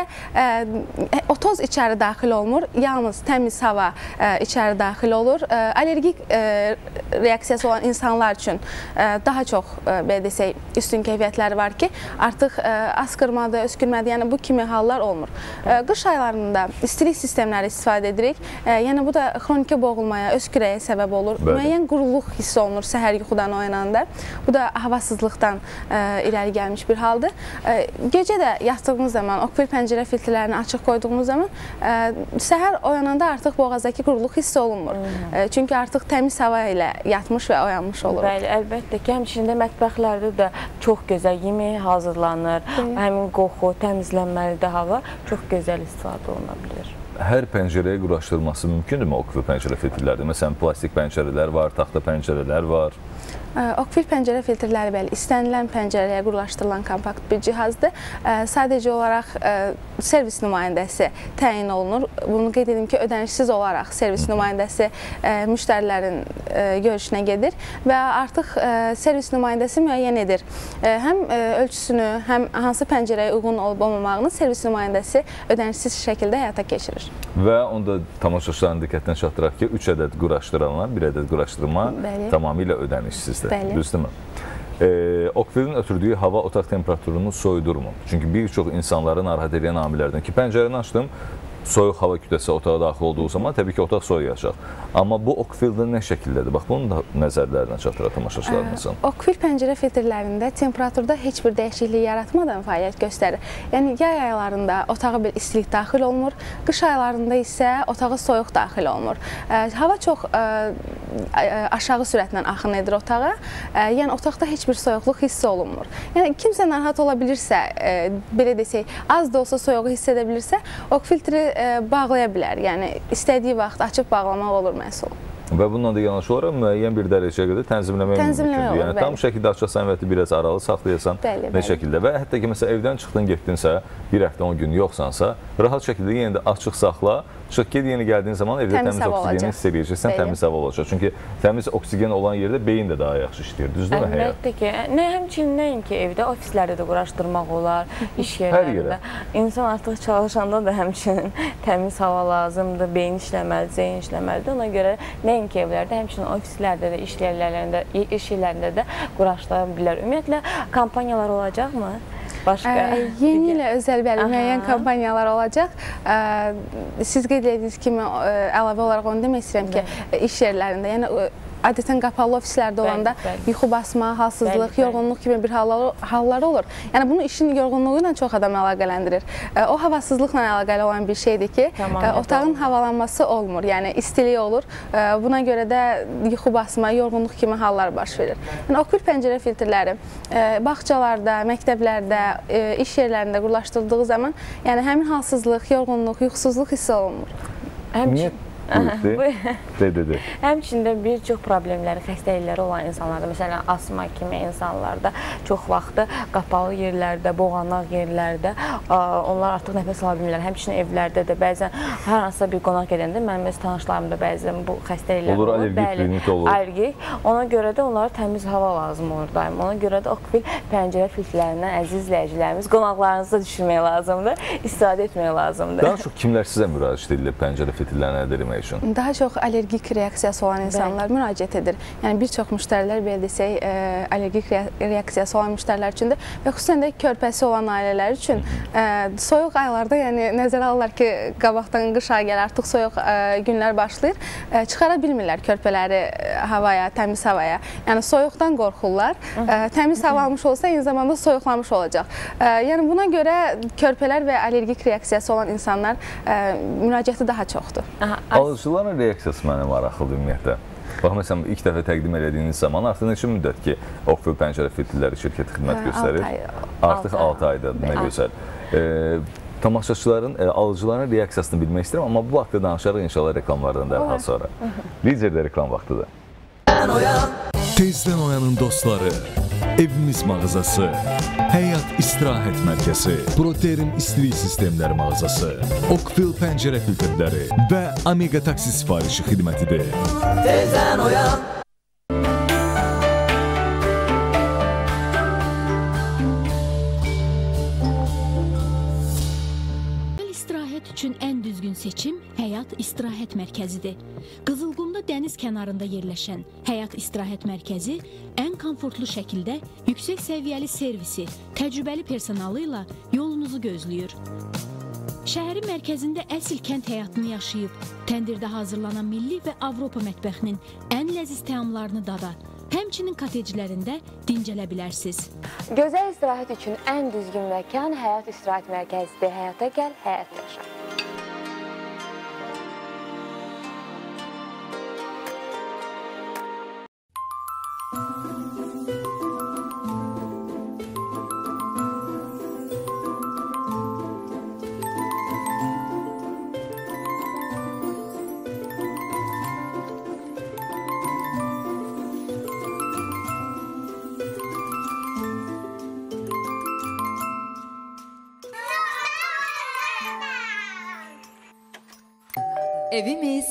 o toz içəri daxil olmur, yalnız təmiz hava içəri daxil olur. Allergik reaksiyası olan insanlar üçün daha çox, belə desək, üstün keyfiyyətləri var ki, artıq askırmadır, öskürmədir, yəni bu kimi hallar olmur. Qış aylarında istilik sistemləri istifadə edirik. Yəni bu da xroniki boğulmaya, öskürəyə səbəb olur. Müəyyən quruluq hissi olunur səhər yuxudan oyananda. Bu da havasızlıqdan irəli gəlmiş bir haldır. Gecə də yatdığımız zaman, Okvil pəncərə filtrlərini açıq qoyduğumuz zaman səhər oyananda artıq boğazdakı quruluq hiss olunmur. Çünki artıq təmiz hava ilə yatmış və oyanmış oluruq. Bəli, əlbəttə ki, həmçində mətbəxlərdə də çox gözəl yemək hazırlanır. Həmin qoxu, təmizlənməlidir hava, çox gözəl istifadə oluna bilir. Hər pəncərəyə quraşdırılması mümkündürmü Okvil pəncərə filtrlərdə? Məsələn, plastik pəncərələr var, taxta pəncərələr var. Okvil pəncərə filtrləri bəli, istənilən pəncərəyə qurlaşdırılan kompakt bir cihazdır. Sadəcə olaraq servis nümayəndəsi təyin olunur. Bunu qeyd edim ki, ödənişsiz olaraq servis nümayəndəsi müştərilərin görüşünə gedir və artıq servis nümayəndəsi müəyyən edir. Həm ölçüsünü, həm hansı pəncərəyə uyğun olub-olmamağını servis nümayəndəsi ödənişsiz şəkildə həyata keçirir. Və onda tamaşaçıların diqqətinə çatdıraq ki, üç ədəd quraşdırılan, bir ədəd quraşdırma tamamilə ödənişsizdir. Düzdürmü? Okvilin ötürdüyü hava otaq temperaturunu soyudurmu? Çünki bir çox insanları narahat edən amillərdən ki, pəncərəni açdım, soyuq hava kütləsi otağa daxil olduğu zaman təbii ki, otaq soyuyacaq. Amma bu Okvildə nə şəkildədir? Bax, bunun da nəzərlərinə çatdıraq tamaşaçılarımızın. Okvil pəncərə filtrlərində temperaturda heç bir dəyişiklik yaratmadan fəaliyyət göstərir. Yəni, yay aylarında otağa bir istilik daxil olmur, qış aylarında isə otağa soyuq daxil olmur. Hava çox aşağı sürətlə axın edir otağa, yəni otaqda heç bir soyuqluq hissi olunmur. Yəni, kimsə narahat ola bilirsə, belə desək, az da olsa soyuğu hiss edə bilirsə, Okvil filtri bağlaya bilər. Yəni, istədiyi vaxt açıb bağlamaq olur məhsul. Və bununla da yanaşı olaraq müəyyən bir dərəcəyə qədər tənzimləmək mümkündür. Yəni tam şəkildə açasan və biraz aralı saxlayasan nə şəkildə və hətta ki, məsələn, evdən çıxdın, getdinsə, bir həftə on gün yoxsansa, rahat şəkildə yenə də açıq saxla. Çıx ged, yeni gəldiyin zaman evdə təmiz oksigeni hiss edəcəksən, təmiz hava olacaq. Çünki təmiz oksigen olan yerdə beyin də daha yaxşı işləyir, düzdürmü həyat? Əlbəttə ki, nə həmçinin nəinki evdə, ofislərdə də quraşdırmaq olar, iş yerlərində. İnsan artıq çalışanda da həmçinin təmiz hava lazımdır, beyin işləməlidir, zeyin işləməlidir. Ona görə nəinki evlərdə, həmçinin ofislərdə də, iş yerlərində, iş yerlərində də quraşdıra bilər. Ümumiyyətlə, kampaniyalar olacaqmı? Yeni ilə özəl bəli müəyyən kampaniyalar olacaq. Siz qeyd etdiyiniz kimi əlavə olaraq onu demək istəyirəm ki, iş yerlərində, yəni adətən qapalı ofislərdə olanda yuxu basma, halsızlıq, yorğunluq kimi bir hallar olur. Yəni bunu işin yorğunluğu ilə çox adam əlaqələndirir. O havasızlıqla əlaqəli olan bir şeydir ki, otağın havalanması olmur, yəni istilik olur. Buna görə də yuxu basma, yorğunluq kimi hallar baş verir. Yəni okul pəncərə filtrləri bağçalarda, məktəblərdə, iş yerlərində qurlaşdırıldığı zaman yəni həmin halsızlıq, yorğunluq, yuxusuzluq hiss olunmur. Həmçinin Dedi. Həmçində bir çox problemləri, xəstəlikləri olan insanlarda, məsələn, asma kimi insanlarda çox vaxtı qapalı yerlərdə, boğanaq yerlərdə onlar artıq nəfəs ala bilmirlər. Həmçinin evlərdə də bəzən hər hansısa bir qonaq gedəndə mənim öz tanışlarımda bəzən bu xəstəliklər olur. Olur, allergik rinit olur. Allergik. Ona görə də onlara təmiz hava lazım olur daim. Ona görə də Okfil pəncərə filtrlərindən əziz izləyicilərimiz qonaqlarınızı düşürmək lazımdır, istifadə etmək lazımdır. Daha çox kimlər sizə müraciət edilir pəncərə filtrlərini əldə etmək üçün? Daha çox allergik reaksiyası olan insanlar müraciət edir. Yəni bir çox müştərilər belə desək, allergik reaksiyası olan müştərilər üçündür və xüsusən də körpəsi olan ailələr üçün soyuq aylarda, yəni nəzərə alırlar ki, qabaqdan qış ayı gəlir, artıq soyuq günlər başlayır, çıxara bilmirlər körpələri havaya, təmiz havaya. Yəni soyuqdan qorxurlar. Təmiz hava almış olsa, eyni zamanda soyuqlamış olacaq. Yəni buna görə körpələr və allergik reaksiyası olan insanlar müraciəti daha çoxdur. Alıcıların reaksiyası mənə maraqlıdır ümumiyyətlə. Bax, məsələn, ilk dəfə təqdim elədiyiniz zaman artıq neçə müddət ki, Okfil pəncərə filtrləri şirkəti xidmət göstərir? Artıq altı ayda, nə gözəl. Tamaşaçıların, alıcıların reaksiyasını bilmək istəyirəm, amma bu vaxtda danışarıq inşallah reklamlardan dərhal sonra. Liderdə reklam vaxtıdır. Tezdən oyanın dostları, evimiz mağazası, həyat istirahət mərkəzi, Proterim istilik sistemləri mağazası, Okfil pəncərə filtrləri və Amiga taksi sifarişi xidmətidir. Tezdən oyan. üçün ən düzgün seçim Həyat İstirahət Mərkəzidir. Qızılqumda dəniz kənarında yerləşən Həyat İstirahət Mərkəzi ən komfortlu şəkildə yüksək səviyyəli servisi, təcrübəli personalı ilə yolunuzu gözləyir. Şəhərin mərkəzində əsl kənd həyatını yaşayıb, təndirdə hazırlanan milli və Avropa mətbəxinin ən ləziz təamlarını dada, həmçinin koteclərində dincələ bilərsiniz. Gözəl istirahət üçün ən düzgün məkan Həyat İstirahət Mərkəzidir. Həyata gəl, həyat yaşa. Evimiz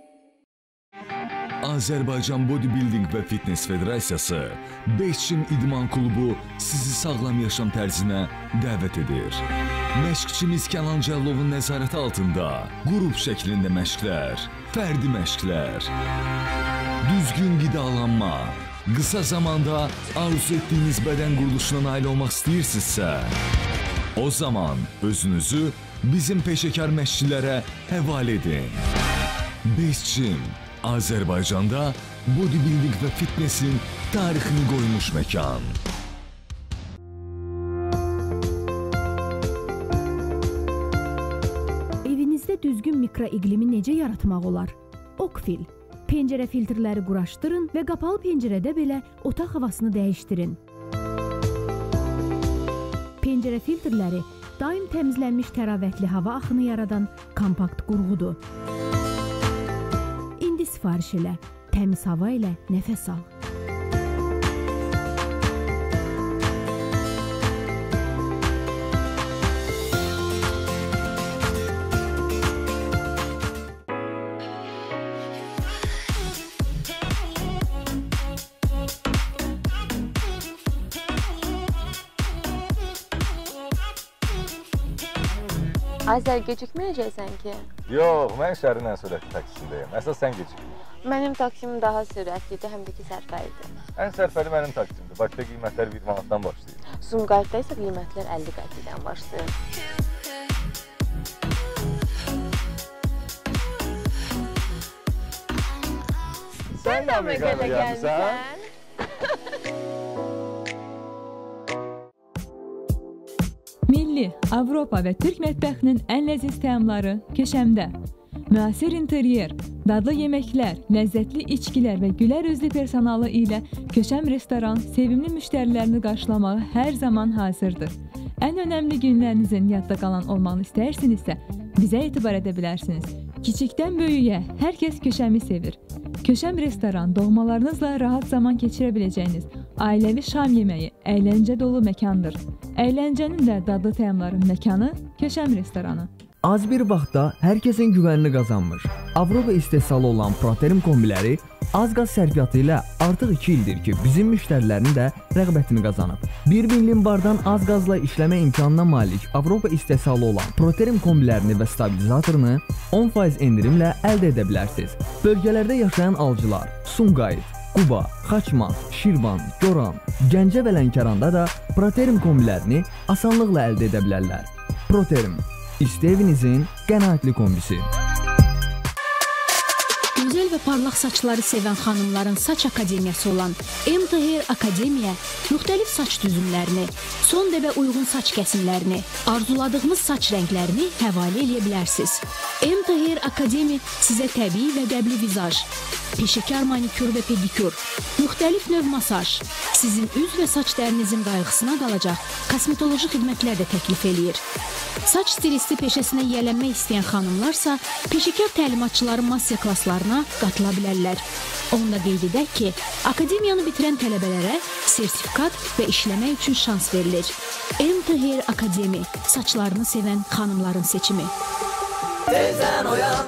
Azərbaycan Bodybuilding və Fitness Federasiyası Beşçim İdman Klubu sizi sağlam yaşam tərzinə dəvət edir. Məşqçimiz Kənan Cəllovun nəzarəti altında qrup şəklində məşqlər, fərdi məşqlər, düzgün qidalanma, qısa zamanda arzu etdiyiniz bədən quruluşuna nail olmaq istəyirsinizsə, o zaman özünüzü bizim peşəkar məşqçilərə həvalə edin. Beşçim, Azərbaycanda bodybuilding və fitnessin tarixini qoymuş məkan. Evinizdə düzgün mikroiqlimi necə yaratmaq olar? Okfil. Pəncərə filtrləri quraşdırın və qapalı pəncərədə belə otaq havasını dəyişdirin. Pəncərə filtrləri daim təmizlənmiş təravətli hava axını yaradan kompakt qurğudur. İndi sifariş elə, təmiz hava ilə nəfəs al. Azər, gecikməyəcəksən ki? Yox, mən şəhərin ən sürətli taksisindəyəm. Əsas sən gecikmə. Mənim taksim daha sürətlidir, həm də ki sərfəlidir. Ən sərfəli mənim taksimdir. Bakıda qiymətlər bir manatdan başlayır. Sumqayıtda isə qiymətlər əlli qəpikdən başlayır. Sən də Amerikada gəlmişsən? Milli, Avropa və Türk mətbəxinin ən ləziz təamları Köşəmdə. Müasir interyer, dadlı yeməklər, ləzzətli içkilər və gülər üzlü personalı ilə Köşəm restoran sevimli müştərilərini qarşılamağa hər zaman hazırdır. Ən önəmli günlərinizin yadda qalan olmağını istəyirsinizsə, bizə etibar edə bilərsiniz. Kiçikdən böyüyə hər kəs Köşəmi sevir. Köşəm restoran doğmalarınızla rahat zaman keçirə biləcəyiniz ailəvi şam yeməyi, əyləncə dolu məkandır. Əyləncənin də dadlı təamların məkanı Köşəm restoranı. Az bir vaxtda hər kəsin güvənini qazanmış, Avropa istehsalı olan Proterim kombiləri az qaz sərfiyyatı ilə artıq iki ildir ki, bizim müştərilərin də rəğbətini qazanıb. bir milyon bardan az qazla işləmə imkanına malik Avropa istehsalı olan Proterim kombilərini və stabilizatorunu on faiz endirimlə əldə edə bilərsiniz. Bölgələrdə yaşayan alıcılar Sumqayıt, Quba, Xaçmaz, Şirvan, Goran, Gəncə və Lənkəranda da Proterim kombilərini asanlıqla əldə edə bilərlər. Proterim, İstə evinizin qənaətli kombisi. Gözəl və parlaq saçları sevən xanımların saç akademiyası olan M T Hair Akademiya müxtəlif saç düzümlərini, son dəbə uyğun saç kəsimlərini, arzuladığınız saç rənglərini həvalə edə bilərsiniz. M T Hair Akademi sizə təbii və qəbli vizaj, peşəkar manikür və pedikür, müxtəlif növ masaj, sizin üz və saç dərinizin qayğısına qalacaq kosmetoloji xidmətlər də təklif eləyir. Saç stilisti peşəsinə yiyələnmək istəyən xanımlarsa peşəkar təlimatçıların master klasslarına qatıla bilərlər. Onu da qeyd edək ki, akademiyanı bitirən tələbələrə sertifikat və işləmək üçün şans verilir. M T Hair Akademi, saçlarını sevən xanımların seçimi. Tezdən oyan.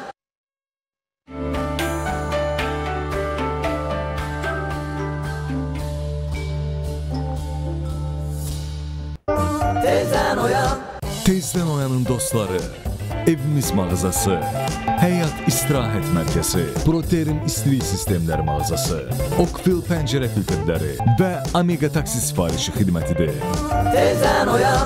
Tezdən oyan. Tezdən oyanın dostları, Evimiz mağazası, Həyat İstirahət Mərkəzi, Proterim İstilik Sistemləri mağazası, Oakville pəncərə filtrləri və Amiga taksi sifarişi xidmətidir. Tezdən oyan.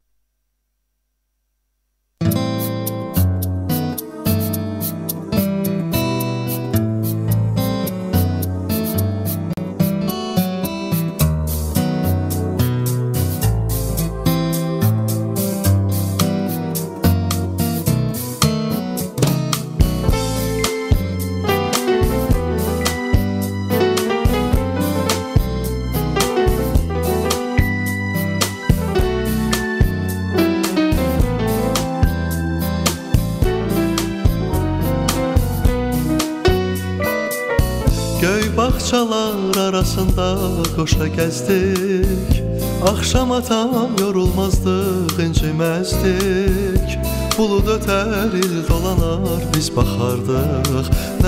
Bağçalar arasında qoşa gəzdik, axşama tam yorulmazdıq, inciməzdik. Bulud ötər, il dolanar, biz baxardıq, nə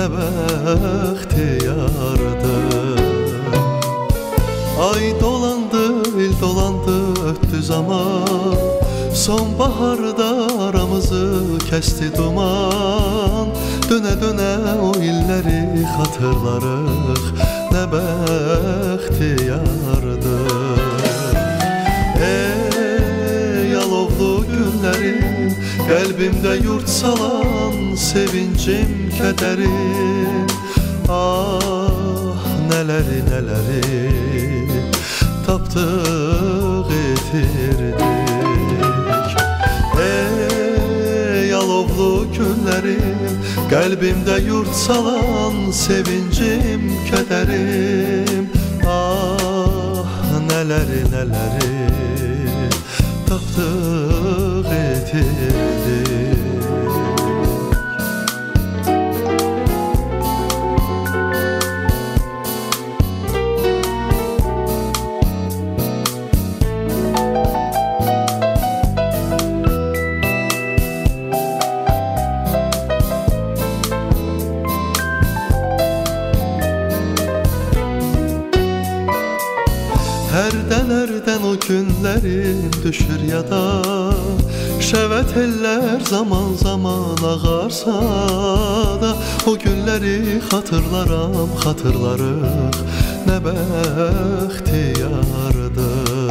bəxtiyardıq. Ay dolandı, il dolandı, ötdü zaman, sonbaharda aramızı kəsti duman. Dönə-dönə o illəri xatırlarıq, nə bəxtiyardıq. Ey alovlu günlərim, qəlbimdə yurt salan sevincim, kədərim. Ah, nələri nələri tapdıq, itirdik. Ey alovlu günlərim, qəlbimdə yurt salan sevincim, kədərim. Ah, nələri nələri tapdıq, itirdik. o günlerim düşür yada. Şəvət eller zaman zaman ağarsa da, o günləri xatırlaram, xatırlarıq, nə bəxtiyardır.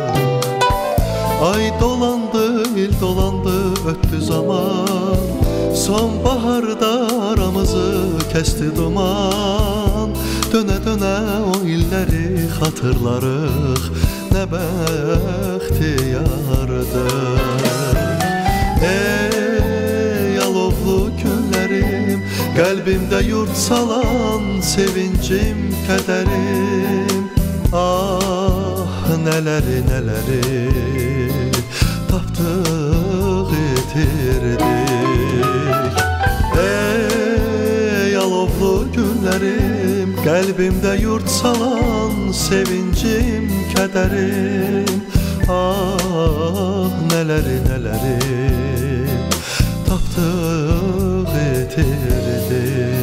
Ay dolandı, il dolandı, öttü zaman, sonbaharda aramızı kesti duman. Dönə dönə o illəri xatırlarıq, nə bəxtiyardır. Ey alovlu günlərim, qəlbimdə yurt salan sevincim, kədərim. Ah, nələri nələri tapdıq, itirdik. Ey alovlu günlərim, qəlbimdə yurt salan sevincim, kədərim. Ah, nələri nələri tapdıq, itirdik.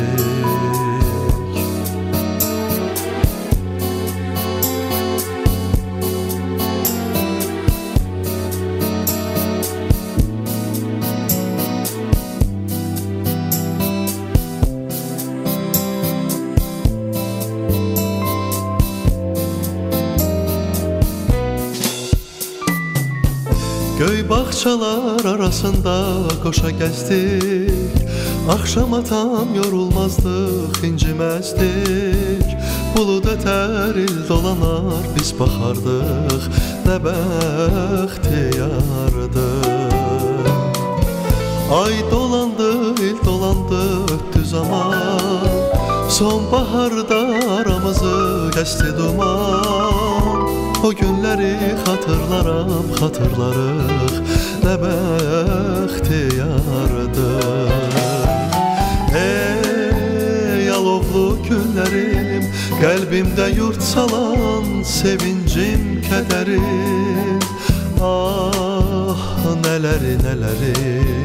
Göy bağçalar arasında koşa gezdik, akşam atam yorulmazdık, inciməzdik. Bulud ötər, il dolanar, biz baxardıq, nə bəxtiyardır. Ay dolandı, il dolandı, ötdü zaman, sonbaharda aramızı kəsdi duman. O günləri xatırlaram, xatırlarıq, nə bəxtiyardır. Ey alovlu günlərim, qəlbimdə yurt salan sevincim, kədərim. Ah, nələri nələri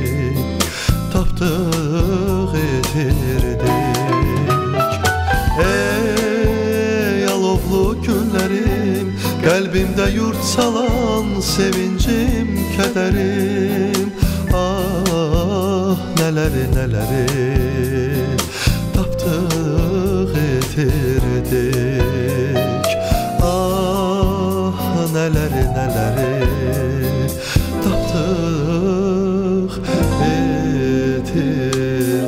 tapdıq, itirdik. Ey alovlu günlərim, qəlbimdə yurt salan sevincim, kədərim. Ah, nələri nələri tapdıq, itirdik. Ah, nələri nələri tapdıq, itirdik.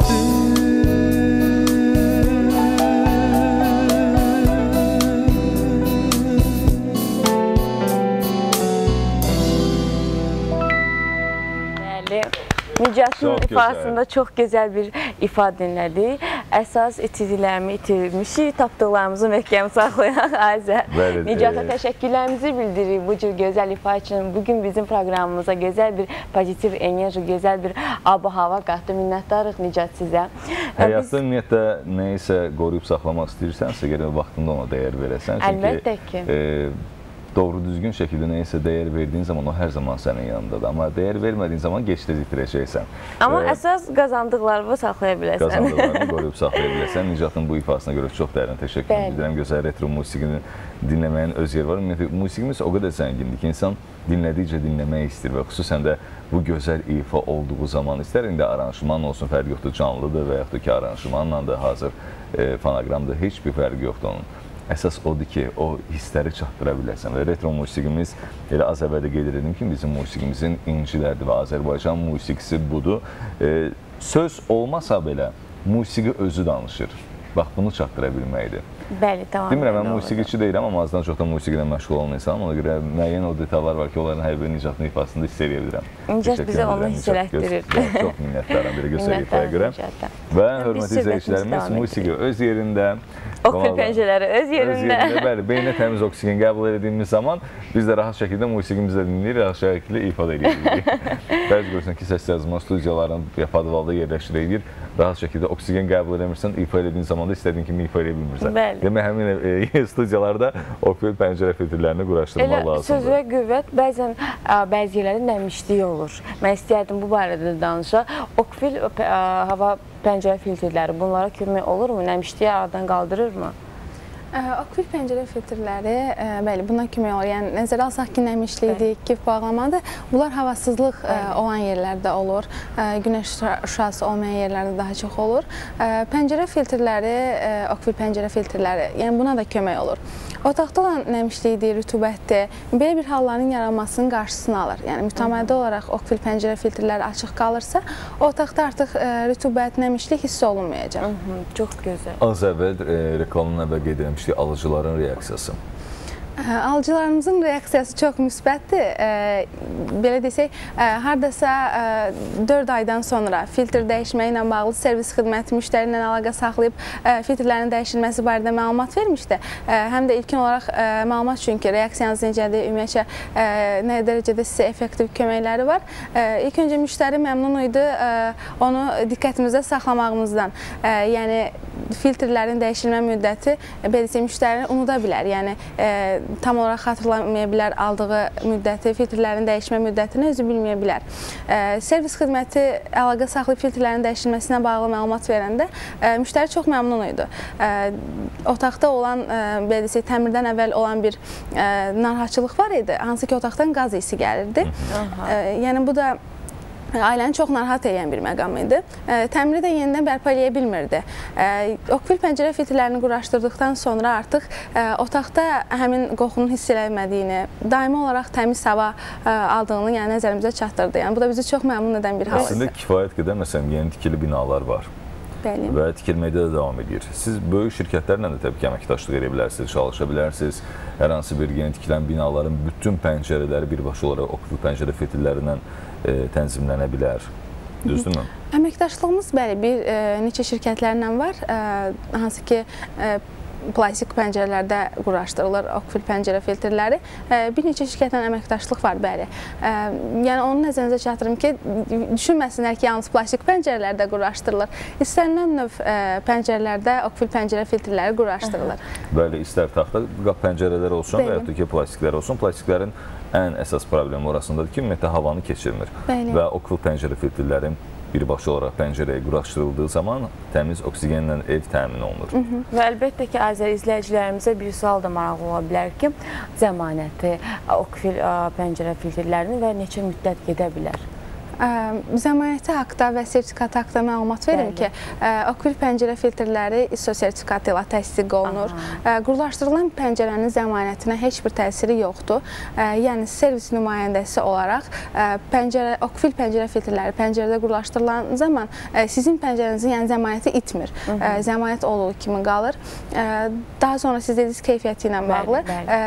Nicatın ifasında çox gözəl bir ifadə dinlədik. Əsas itirdiklərimi itirmişik, tapdıqlarımızı möhkəm saxlayan Azər. Nicata təşəkkürlərimizi bildiririk bu cür gözəl ifa üçün. Bugün bizim proqramımıza gözəl bir pozitiv enerji, gözəl bir ab-hava qatdı. Minnətdarıq Nicat sizə. Həyatda ümumiyyətlə nəyisə qoruyub saxlamaq istəyirsənsə, gərək vaxtında ona dəyər verəsən. Əlbəttə ki. Doğru düzgün şəkildə nəyisə dəyər verdiyin zaman o hər zaman sənin yanındadır. Amma dəyər vermədiyin zaman gec-tez itirəcəksən. Amma ə, əsas qazandıqlarını saxlaya biləsən. Qazandıqlarını qoruyub saxlaya biləsən. Nicatın bu ifasına görə çox dərin təşəkkür edirəm. Gözəl retro musiqini dinləməyin öz yeri var. Ümumiyyətlə, musiqimiz o qədər zəngindir ki, insan dinlədikcə dinləmək istəyir və xüsusən də bu gözəl ifa olduğu zaman istər indi aranjman olsun, fərqi yoxdur, canlıdır və yaxud da ki, aranjmanla da hazır e, fonoqramdır, heç bir fərqi yoxdur onun. Əsas odur ki, o hissləri çatdıra bilərsən və retro musiqimiz, elə az əvvəldə qeyd edim ki, bizim musiqimizin incilərdir və Azərbaycan musiqisi budur. E, söz olmasa belə, musiqi özü danışır. Bax, bunu çatdıra bilməkdir. Bəli, tamam. Demirəm, mən musiqiçi deyirəm, amma azdan çoxdan musiqi ilə məşğul olan insanım. Ona görə müəyyən o detallar var ki, onların hər bir Nicatın ifasında hiss edə bilirəm. Nicat bizə onu hiss elətdirir. Çox minnətdaram bir gözəl ifaya görə. Və hörmətli izləyicilərimiz, musiqi öz yerində, Okfil pəncələri öz yerində. Bəli, beynə təmiz oksigen qəbul edildiyimiz zaman biz də rahat şəkildə musiqimizlə dinləyir, rahat şəkildə ifadə edirik. Bəzi görürsən ki, səs yazma studiyalarının podvalda yerləşdirilir. Rahat şəkildə oksigen qəbul edəmirsən, ifa edildiyin zaman da istədiyin kimi ifa edə bilmirsən. Demək, həmin studiyalarda okfil pəncərə filtrlərini quraşdırmaq lazımdır. Söz və qüvvət bəzən bəzi yerlərdə nəmişlik olur. Mən istəyərdim bu barədə danışaq. Okfil hava pəncərə filtrləri bunlara kömək olurmu? Nəmişliyi aradan qaldırırmı? Okvil pəncərə filtrləri, bəli, buna kömək olur. Yəni, nəzərə alsaq ki, nəmişlikdir, kif bağlamadır. Bunlar havasızlıq olan yerlərdə olur, günəş şüası olmayan yerlərdə daha çox olur. Pəncərə filtrləri, okvil pəncərə filtrləri, yəni buna da kömək olur. Otaqda olan nəmişlikdir, rütubətdir, belə bir halların yaranmasının qarşısını alır. Yəni, mütəmadi olaraq okvil pəncərə filtrləri açıq qalırsa, otaqda artıq rütubət, nəmişlik hiss olunmayacaq. Çox gözəl. Az əvvəl reklamın əvvəl qeyd etmişdik, alıcıların reaksiyası. Alıcılarımızın reaksiyası çox müsbətdir. Belə desək, haradasa dörd aydan sonra filtr dəyişməyi ilə bağlı servis xidməti müştəri ilə əlaqə saxlayıb filtrlərin dəyişilməsi barədə məlumat vermişdi. Həm də ilkin olaraq məlumat üçün ki, reaksiyanız necədir, ümumiyyətcə nə dərəcədə sizə effektiv köməkləri var. İlk öncə müştəri məmnun idi onu diqqətimizdə saxlamağımızdan. Yəni, filtrlərin dəyişilmə müddəti, belə desək, müştərini unuda bilər. Yəni, tam olaraq xatırlamaya bilər aldığı müddəti, filtrlərin dəyişmə müddətini özü bilməyə bilər. Servis xidməti əlaqə saxlayıb filtrlərin dəyişilməsinə bağlı məlumat verəndə müştəri çox məmnun idi. Otaqda olan, belə desək, təmirdən əvvəl olan bir narahatçılıq var idi, hansı ki, otaqdan qaz isi gəlirdi. Yəni, bu da ailəni çox narahat edən bir məqam idi. Təmiri də yenidən bərpa eləyə bilmirdi. Okvil pəncərə filtrlərini quraşdırdıqdan sonra artıq otaqda həmin qoxunun hiss eləmədiyini, daimi olaraq təmiz hava aldığını yəni, nəzərimizə çatdırdı. Yəni, bu da bizi çox məmnun edən bir hal. Əslində kifayət qədər, məsələn, yeni tikili binalar var. Bəli. Və tikilməkdə də davam edir. Siz böyük şirkətlərlə də təbii ki, əməkdaşlıq edə bilərsiniz, çalışa bilərsiniz. Hər hansı bir yeni tikilən binaların bütün pəncərələri birbaşa olaraq okvil pəncərə filtrlərindən tənzimlənə bilər. Düzdürmü? Əməkdaşlığımız bəli, bir neçə şirkətlərlə var, hansı ki, plastik pəncərələrdə quraşdırılır okvil pəncərə filtrləri. Bir neçə şirkətlə əməkdaşlıq var, bəli. Yəni, onu nəzərinizə çatdırım ki, düşünməsinlər ki, yalnız plastik pəncərələrdə quraşdırılır. İstənilən növ pəncərələrdə okvil pəncərə filtrləri quraşdırılır. Bəli, istər taxta qap pəncərələr olsun və yaxud da ki, plastiklər olsun. Plastiklərin ən əsas problemi orasındadır ki, ümumiyyətlə havanı keçirmir. Və okvil pəncərə filtrlərin birbaşa olaraq pəncərəyə quraşdırıldığı zaman təmiz oksigenlə ev təmin olunur. Və əlbəttə ki, Azər izləyicilərimizə bir sual da maraqlı ola bilər ki, zəmanəti okvil pəncərə filtrlərinin və neçə müddət gedə bilər? Zəmanəti haqda və sertifikatı haqda məlumat verim ki, okvil pəncərə filtrləri I S O sertifikatı ilə təsdiq olunur. Qurulaşdırılan pəncərənin zəmanətinə heç bir təsiri yoxdur. Yəni, servis nümayəndəsi olaraq okvil pəncərə filtrləri pəncərədə qurulaşdırılan zaman sizin pəncərənizin yəni zəmanəti itmir. Zəmanət olduğu kimi qalır. Daha sonra siz dediniz keyfiyyəti ilə bağlı.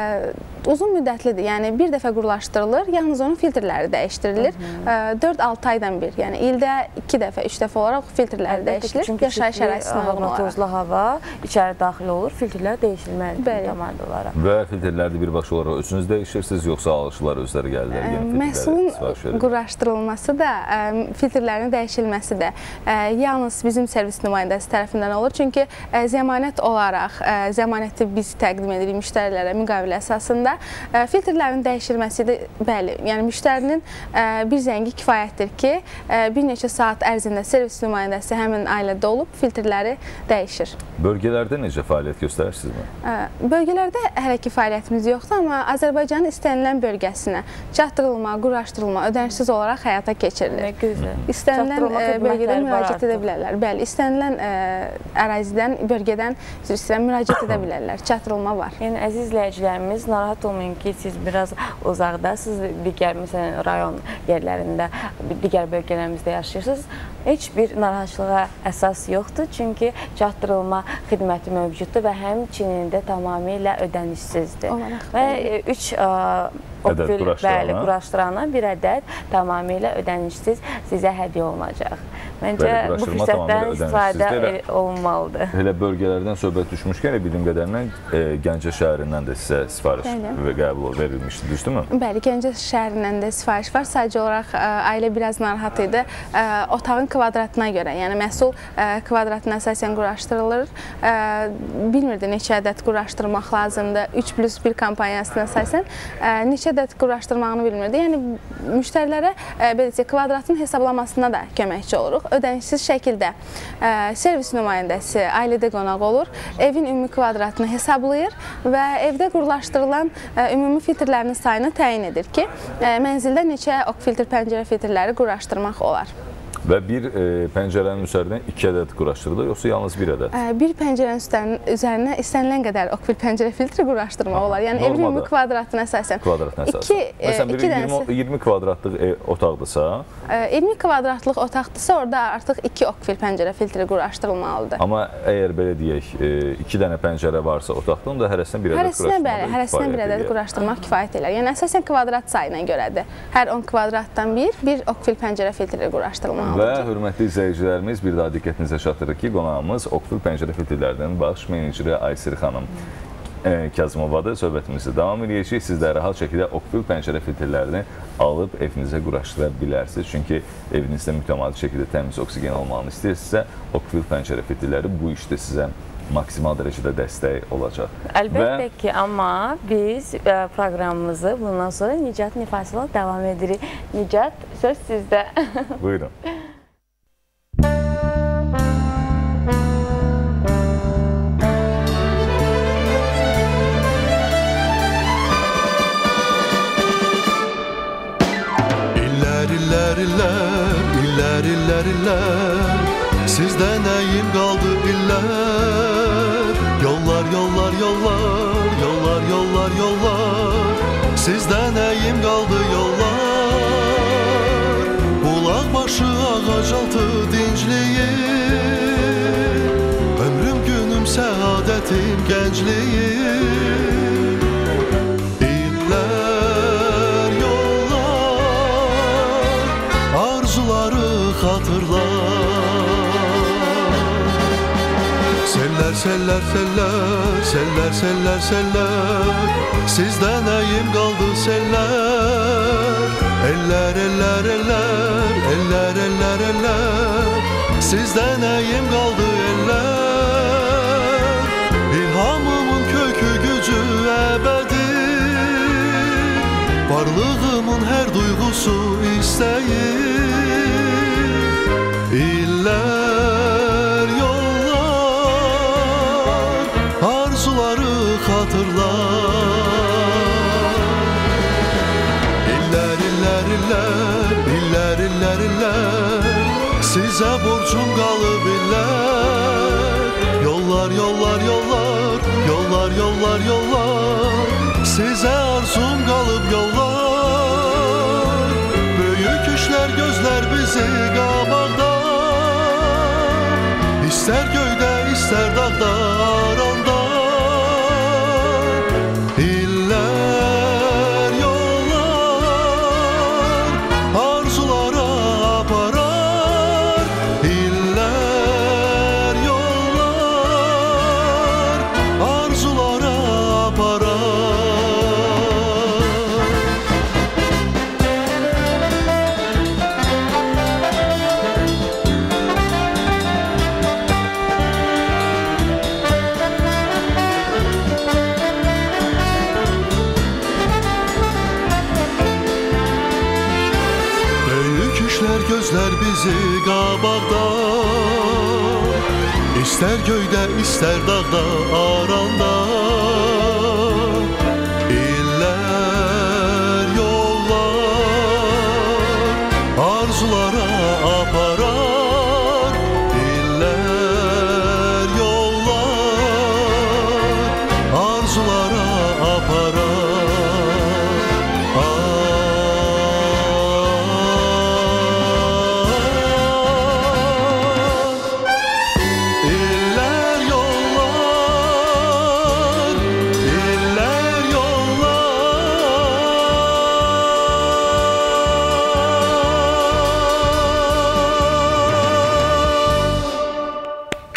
Uzun müddətlidir. Yəni, bir dəfə qurulaşdırılır, yalnız onun filtrləri dəyişdirilir. dörd altı aydan bir, yəni ildə iki dəfə, üç dəfə olaraq filtrləri dəyişilir. Yaşayış ərazisinə uyğun olaraq. Tozlu hava içəri daxil olur, filtrlər dəyişilməlidir mütəmadi olaraq. Və filtrləri də birbaşa olaraq özünüz dəyişirsiniz, yoxsa alıcılar özləri gəlirlər yeni filtrləri sifariş verir? Məhsulun quraşdırılması da, filtrlərin dəyişilməsi də yalnız bizim servis nümayəndəsi tərəfindən olur. Çünki zəmanət olaraq, zəmanəti biz təqdim edirik müştərilərə müqavilə əsasında. Filtrlərin dəyişilməsi də, bəli, yəni müştərinin bir zəngi kifayətdir ki, bir neçə saat ərzində servis nümayəndəsi həmin ailədə olub, filtrləri dəyişir. Bölgələrdə necə fəaliyyət göstərirsinizmi? Bölgələrdə hələ ki fəaliyyətimiz yoxdur, amma Azərbaycanın istənilən bölgəsinə çatdırılma, quraşdırılma, ödənişsiz olaraq həyata keçirilir. İstənilən bölgədə müraciət edə bilərlər. Bəli, istənilən ərazidən, bölgədən müraciət edə bilərlər. Çatdırılma var. Yəni, əziz izləyicilərimiz, narahat olmayın ki, siz biraz uzaqdasınız, digər, məsələn, rayon yerlərində, digər bölgələrimizdə yaşayırsınız. Heç bir narahatçılığa əsas yoxdur, çünki çatdırılma xidməti mövcuddur və həmçinin də tamamilə ödənişsizdir. Və üç okvil quraşdırana bir ədəd tamamilə ödənişsiz sizə hədiyyə olunacaq. Məncə, bu fürsətdən istifadə olunmalıdır. Elə bölgələrdən söhbət düşmüşkən, bildiyim qədərilə Gəncə şəhərindən də sizə sifariş və qəbul verilmişdir, düzdürmü? Bəli, Gəncə şəhərindən də sifariş var. Sadəcə olaraq ailə biraz narahat idi. Otağın kvadratına görə, yəni məhsul kvadratına əsasən quraşdırılır. Bilmirdi neçə ədəd quraşdırmaq lazımdır. üç plus bir kampaniyasına əsasən neçə iki ədəd quraşdırmağını bilmirdi. Yəni müştərilərə beləcə kvadratın hesablamasına da köməkçi oluruq. Ödənişsiz şəkildə servis nümayəndəsi ailədə qonaq olur, evin ümumi kvadratını hesablayır və evdə qurulaşdırılan ümumi filtrlərin sayını təyin edir ki, mənzildə neçə ok filtr, pəncərə filtrləri quraşdırmaq olar. Və bir e, pəncərənin üzərinə iki ədəd quraşdırılır, yoxsa yalnız bir ədəd? Bir pəncərənin üzərinə istənilən qədər ok filtr filtri quraşdırmaq olar. Yəni evin ümumi kvadratına əsasən. Kvadratına əsasən. İki, Məsələn, biri iyirmi, iyirmi kvadratlıq e, otaqdırsa? iyirmi kvadratlıq otaqdırsa, orada artıq iki ok pəncərə filtri quraşdırılmalıdır. Amma əgər belə deyək, e, iki dənə pəncərə varsa otaqda, onda hərəsinə bir ədəd quraşdırmaq bəli, hərəsinə bir ədəd quraşdırmaq kifayət edir. Yəni əsasən kvadrat sayına görədir. Hər on kvadratdan bir, bir ok pəncərə filtri quraşdırılmalıdır. Və hörmətli izləyicilərimiz, bir daha diqqətinizə çatdırır ki, qonağımız Okfil pəncərə filtrlərinin baş meneceri Aysir xanım e, Kazımovadır. Söhbətimizi davam edəcək. Siz də rahat şəkildə Okfil pəncərə filtrlərini alıb evinizə quraşdıra bilərsiniz. Çünki evinizdə mütəmadi şəkildə təmiz oksigen olmağını istəyirsinizsə, Okfil pəncərə filtrləri bu işdə sizə maksimal dərəcədə dəstək olacaq. Əlbəttə və... ki, amma biz proqramımızı bundan sonra Nicat Nifaslı davam edirik. Nicat, söz sizdə. Buyurun. İllər, illər, illər, illər, illər, illər, sizdə nəyim qaldı illər? Yollar, yollar, yollar, yollar, yollar, yollar, sizdə nəyim qaldı yollar? Bulaq başı ağac altı dincliyim, ömrüm günüm səadətim gəncliyim. İllər, yollar, arzuları xatırlar. Seller, seller, seller, seller, seller, seller, sizdə nəyim qaldı seller? Eller, eller, eller, eller, eller, eller, sizdə nəyim qaldı eller? İlhamımın kökü gücü əbədi, varlığımın hər duyğusu istəyir. İllər, yollar, arzuları xatırlar. İllər, illər, illər, illər, illər, illər, sizə borcum qalıb illər. Yollar, yollar, yollar, yollar, yollar, yollar, sizə arzum qalıb yollar. Böyük işlər gözlər bizi qabaqda, İstər göydə, istər dağda, aranda. İllər, yollar, arzulara aparar. İllər, yollar, arzulara aparar. Gözlər bizi qabaqda, İstər göydə, istər dağda, aranda. İllər, yollar, arzulara aparar. İllər, yollar, arzulara aparar.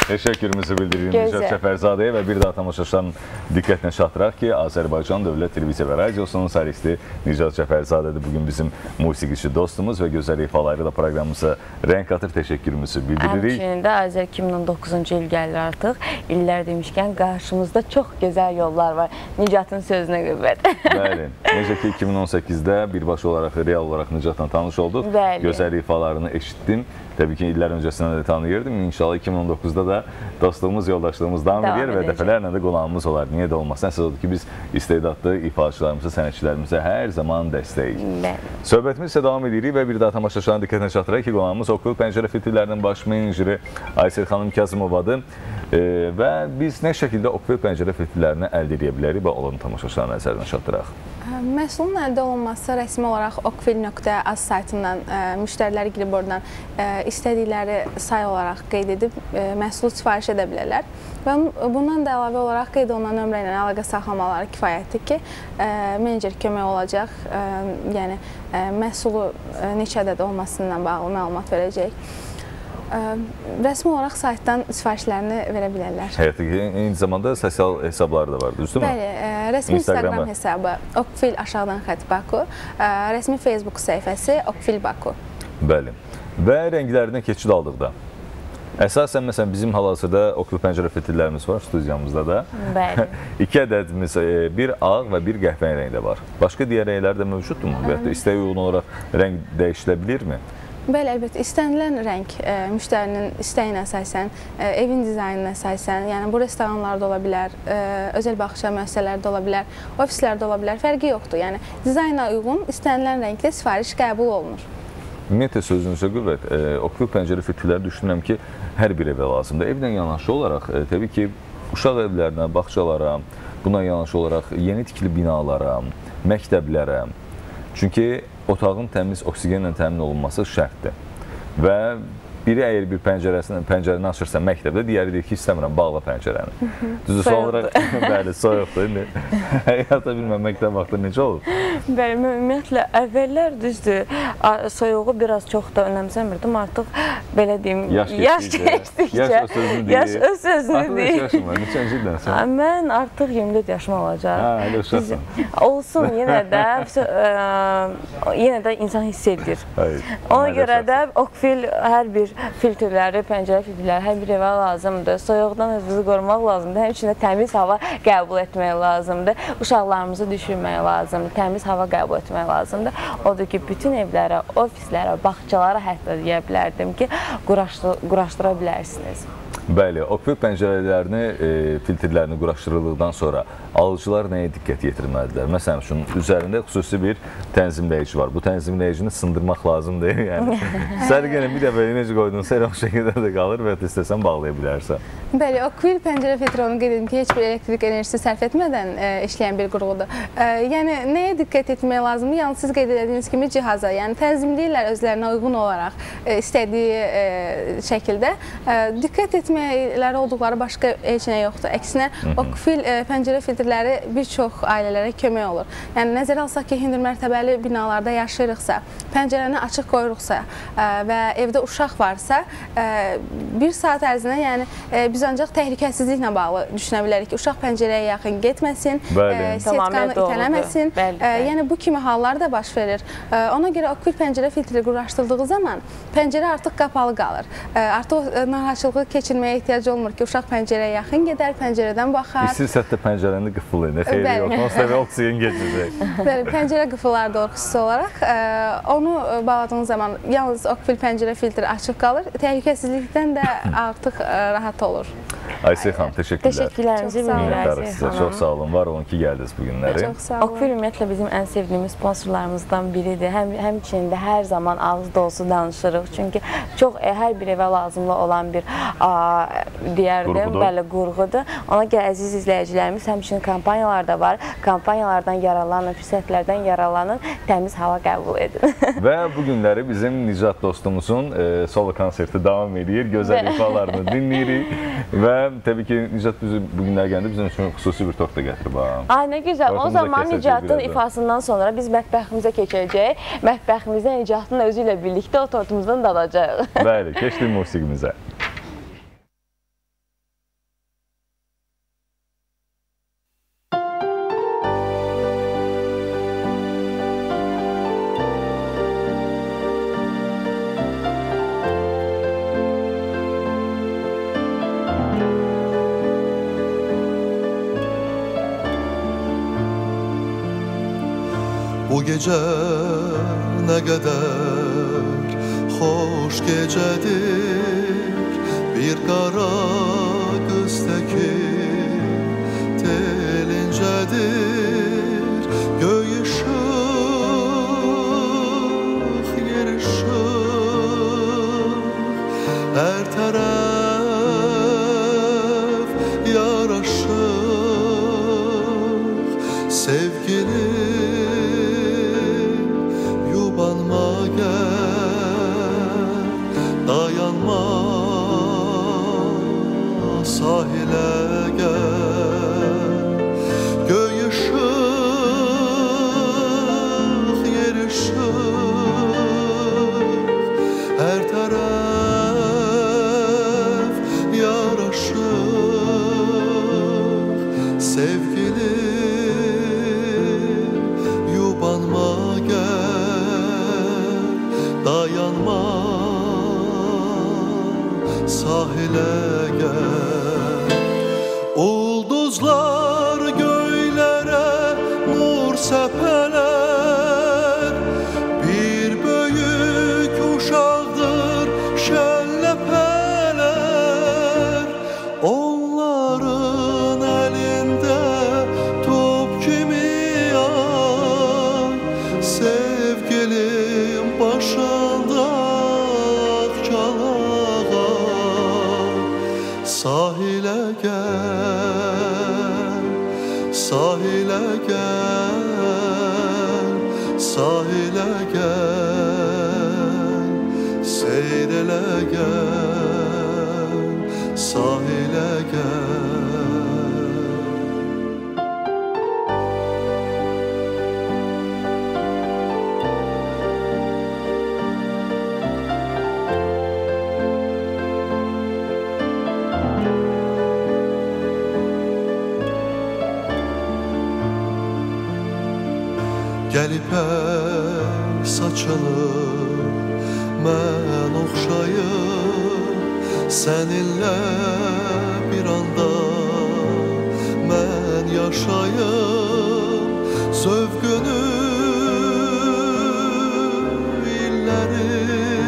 Təşəkkürümüzü bildiririk Nicat Cəfərzadəyə və bir daha tamaşaçıların diqqətinə çatdıraq ki, Azərbaycan Dövlət Televiziya və Radiosunun solisti Nicat Cəfərzadədir bugün bizim musiqiçi dostumuz və gözəl ifaları da proqramımıza rəng qatır. Təşəkkürümüzü bildiririk. Həmçinin də Azər iki min on doqquzuncu il gəlir artıq. İllər demişkən qarşımızda çox gözəl yollar var. Nicatın sözünə qüvvət. Bəli. Necə ki iki min on səkkizdə birbaşa olaraq, real olaraq Nicatla tanış olduq. Bəli. Gözəl ifalarını eşitdim. Təbii ki, illər öncəsindən də tanıyırdım. İnşallah iki min on doqquzda da dostluğumuz, yoldaşlığımız davam edir və dəfələrlə də qonağımız olar. Niyə də olmasın? Əsas odur ki, biz istedadlı ifaçılarımıza, sənətçilərimizə hər zaman dəstəyik. Söhbətimiz isə davam edirik və bir daha tamaşaçıların diqqətinə çatdıraq ki, qonağımız Okvil Pəncərə filtrlərinin baş meneceri Aysel xanım Kazımovadır və biz nə şəkildə Okvil Pəncərə filtrlərini əldə edə bilərik və onların tamaşaçıların nəzərinə çatdıraq. Məhsulun əldə olunması rəsmi olaraq okvil nöqtə az saytından müştərilər girib oradan istədikləri say olaraq qeyd edib məhsulu sifariş edə bilərlər. Və bundan da əlavə olaraq qeyd olunan nömrə ilə əlaqə saxlamaları kifayətdir ki, menecer kömək olacaq, yəni məhsulu neçə ədəd olmasından bağlı məlumat verəcək. Rəsmi olaraq saytdan sifarişlərini verə bilərlər. Həyatı ki, eyni zamanda sosial hesabları da var, düzdürmü? Bəli, rəsmi Instagram hesabı Okvil aşağıdan xətt Baku, rəsmi Facebook səhifəsi Okvil Baku. Bəli. Və rənglərinə keçid aldıqda, əsasən, məsələn, bizim hal-hazırda Okvil Pəncərə filtrlərimiz var studiyamızda da. Bəli. İki ədədimiz, bir ağ və bir qəhvəyi rəngdə var. Başqa digər rənglər də mövcuddur mu? Və ya da istəyə uyğun olaraq rəng dəyişilə bilirmi? Bəli, əlbəttə, istənilən rəng müştərinin istəyinə əsasən, evin dizaynına əsasən, yəni bu restoranlarda ola bilər, özəl baxışa müəssisələrdə ola bilər, ofislərdə ola bilər, fərqi yoxdur. Yəni dizayna uyğun istənilən rəngdə sifariş qəbul olunur. Ümumiyyətlə sözünüzə qüvvət, Okvil Pəncərə filtrləri düşünürəm ki, hər bir evə lazımdır. Evlə yanaşı olaraq, təbii ki, uşaq evlərinə, bağçalara, buna yanaşı olaraq yeni tikili binalara, məktəblərə, çünki otağın təmiz oksigenlə təmin olunması şərtdir. Və biri əgər bir pəncərəsini, pəncərəni açırsa məktəbdə, digəri deyir ki, istəmirəm, bağla pəncərəni. Düzdür, son olaraq, bəli, soyuqdur. Həyata bilməm, məktəb vaxtı necə olur? Bəli, ümumiyyətlə, əvvəllər düzdür, soyuğu biraz çox da önəmsəmirdim. Artıq, belə deyim, yaş keçdikcə, yaş öz sözünü deyir. Neçə yaşım var, neçənci ildən sən? Mən artıq iyirmi dörd yaşım olacaq. Hə, elə uşaqsan. Olsun, yenə də, yenə də insan hiss edir. Ona görə də Okvil hər bir filtrləri, pəncərə filtrləri hər bir evə lazımdır. Soyuqdan özünüzü qorumaq lazımdır. Həmçinin təmiz hava qəbul etmək lazımdır. Uşaqlarımızı düşürmək lazımdır. Təmiz hava qəbul etmək lazımdır. Odur ki, bütün evlərə, ofislərə, bağçalara hətta deyə bilərdim ki, quraşdıra bilərsiniz. Bəli, Okvil pəncərələrini, e, filtrlərini quraşdırıldıqdan sonra alıcılar nəyə diqqət yetirməlidirlər? Məsələn üçün, üzərində xüsusi bir tənzimləyici var. Bu tənzimləyicini sındırmaq lazımdır. Yəni, sərgənə bir dəfə necə qoydunsa, elə o şəkildə də qalır və ya istəsən bağlaya bilərsən. Bəli, Okvil pəncərə filtri onu qeyd edim ki, heç bir elektrik enerjisi sərf etmədən e, işləyən bir qurğudur. E, yəni, nəyə diqqət etmək lazımdır? Yəni, siz qeyd edədiyiniz kimi cihaza, yəni tənzimləyirlər özlərinə uyğun olaraq e, istədiyi e, şəkildə. E, diqqət etməkləri olduqları başqa heç nə yoxdur. Əksinə, Okvil e, pəncərə filtrləri bir çox ailələrə kömək olur. Yəni, nəzərə alsaq ki, hündür mərtəbəli binalarda yaşayırıqsa, pəncərəni açıq qoyuruqsa e, və evdə uşaq varsa, e, bir saat ərzində, yəni, e, biz ancaq təhlükəsizliklə bağlı düşünə bilərik ki, uşaq pəncərəyə yaxın getməsin, e, setkanı itələməsin. Bəli, bəli. Yəni, bu kimi hallar da baş verir. E, ona görə Okvil pəncərə filtri quraşdırıldığı zaman pəncərə artıq qapalı qalır. E, artıq narahatçılığı keçirməyə ehtiyac olmur ki, uşaq pəncərəyə yaxın gedər, pəncərədən baxar. İstəyir sətdə pəncərəni qıfılayın, nə xeyri yox, onsuz da oksigen keçəcək. Bəli, pəncərə qıfılardır xüsusi olaraq. E, onu bağladığınız zaman yalnız Okvil pəncərə filtri açıq qalır, təhlükəsizlikdən də artıq e, rahat olur. Aysel xanım, təşəkkürlər. Təşəkkürlərimizi bildirik sizə. Çox sağ olun, var olun ki, gəldiniz bu günləri. Çox sağ olun. Okvil ümumiyyətlə bizim ən sevdiyimiz sponsorlarımızdan biridir. Həm, həmçinin də hər zaman ağız dolusu danışırıq. Çünki çox e, hər bir evə lazımlı olan bir a, deyərdim, bəli, qurğudur. Ona görə əziz izləyicilərimiz həmçinin kampanyalar da var. Kampanyalardan yararlanın, fürsətlərdən yararlanın, təmiz hava qəbul edin. Və bu günləri bizim Nicat dostumuzun e, solo konserti davam edir. Gözəl ifalarını dinləyirik. Və təbii ki, Nicat bizi bugünlər gəndə bizim üçün xüsusi bir tort da gətirib. Ay, nə gözəl. O zaman Nicatın ifasından sonra biz mətbəximizə keçəcəyik. Mətbəximizdə Nicatın özü ilə birlikdə o tortumuzdan dadacağıq. Bəli, keçdik musiqimizə. Bəli, keçdik musiqimizə. Bu gece ne kadar hoş gecedir, bir kara kız teki telincedir. Göy ışık, yer ışık, her taraf yaraşık. Sevgilim yubanma gel, dayanma sahile gel. Göy ışık, yer ışık, her taraf yaraşık. Sevgilim yubanma gel, dayanma sahile gel. Ulduzlar göylere nur sepeler, bir büyük uşaqdır şəlləpələr. Onların elinde top kimi ay, sevgilim başında çalağa. Sahile gel, sahile gel, sahile gel, seyrele gel, sahile gel. Gəlib ək saçını mən oxşayım, səninlə bir anda mən yaşayım. Zövqünü illəri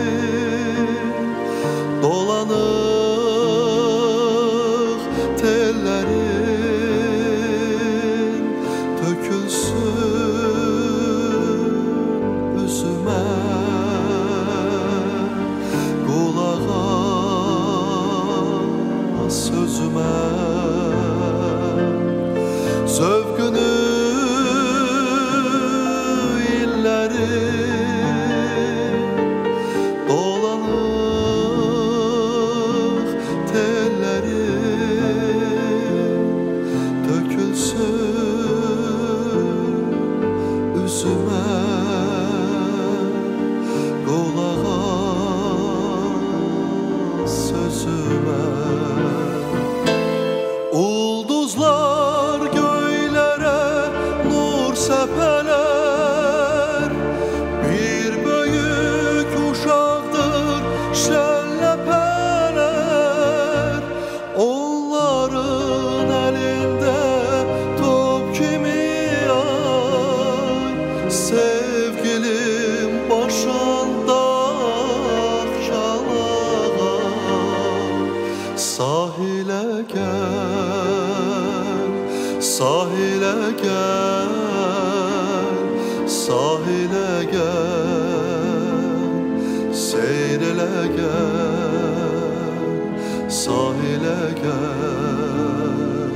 dolanıq tellərin tökülsün üzümə, qulağa sözümə. Zövqünü illəri dolanıq tellərin tökülsün üzümə, qulağa sözümə. Ulduzlar göylere nur sepeler, bir büyük uşaqdır şəlləpələr. Onların elinde top kimi ay, sevgilim başında çalağa. Sahile gel, sahile gel, sahile gel, seyrele gel, sahile gel.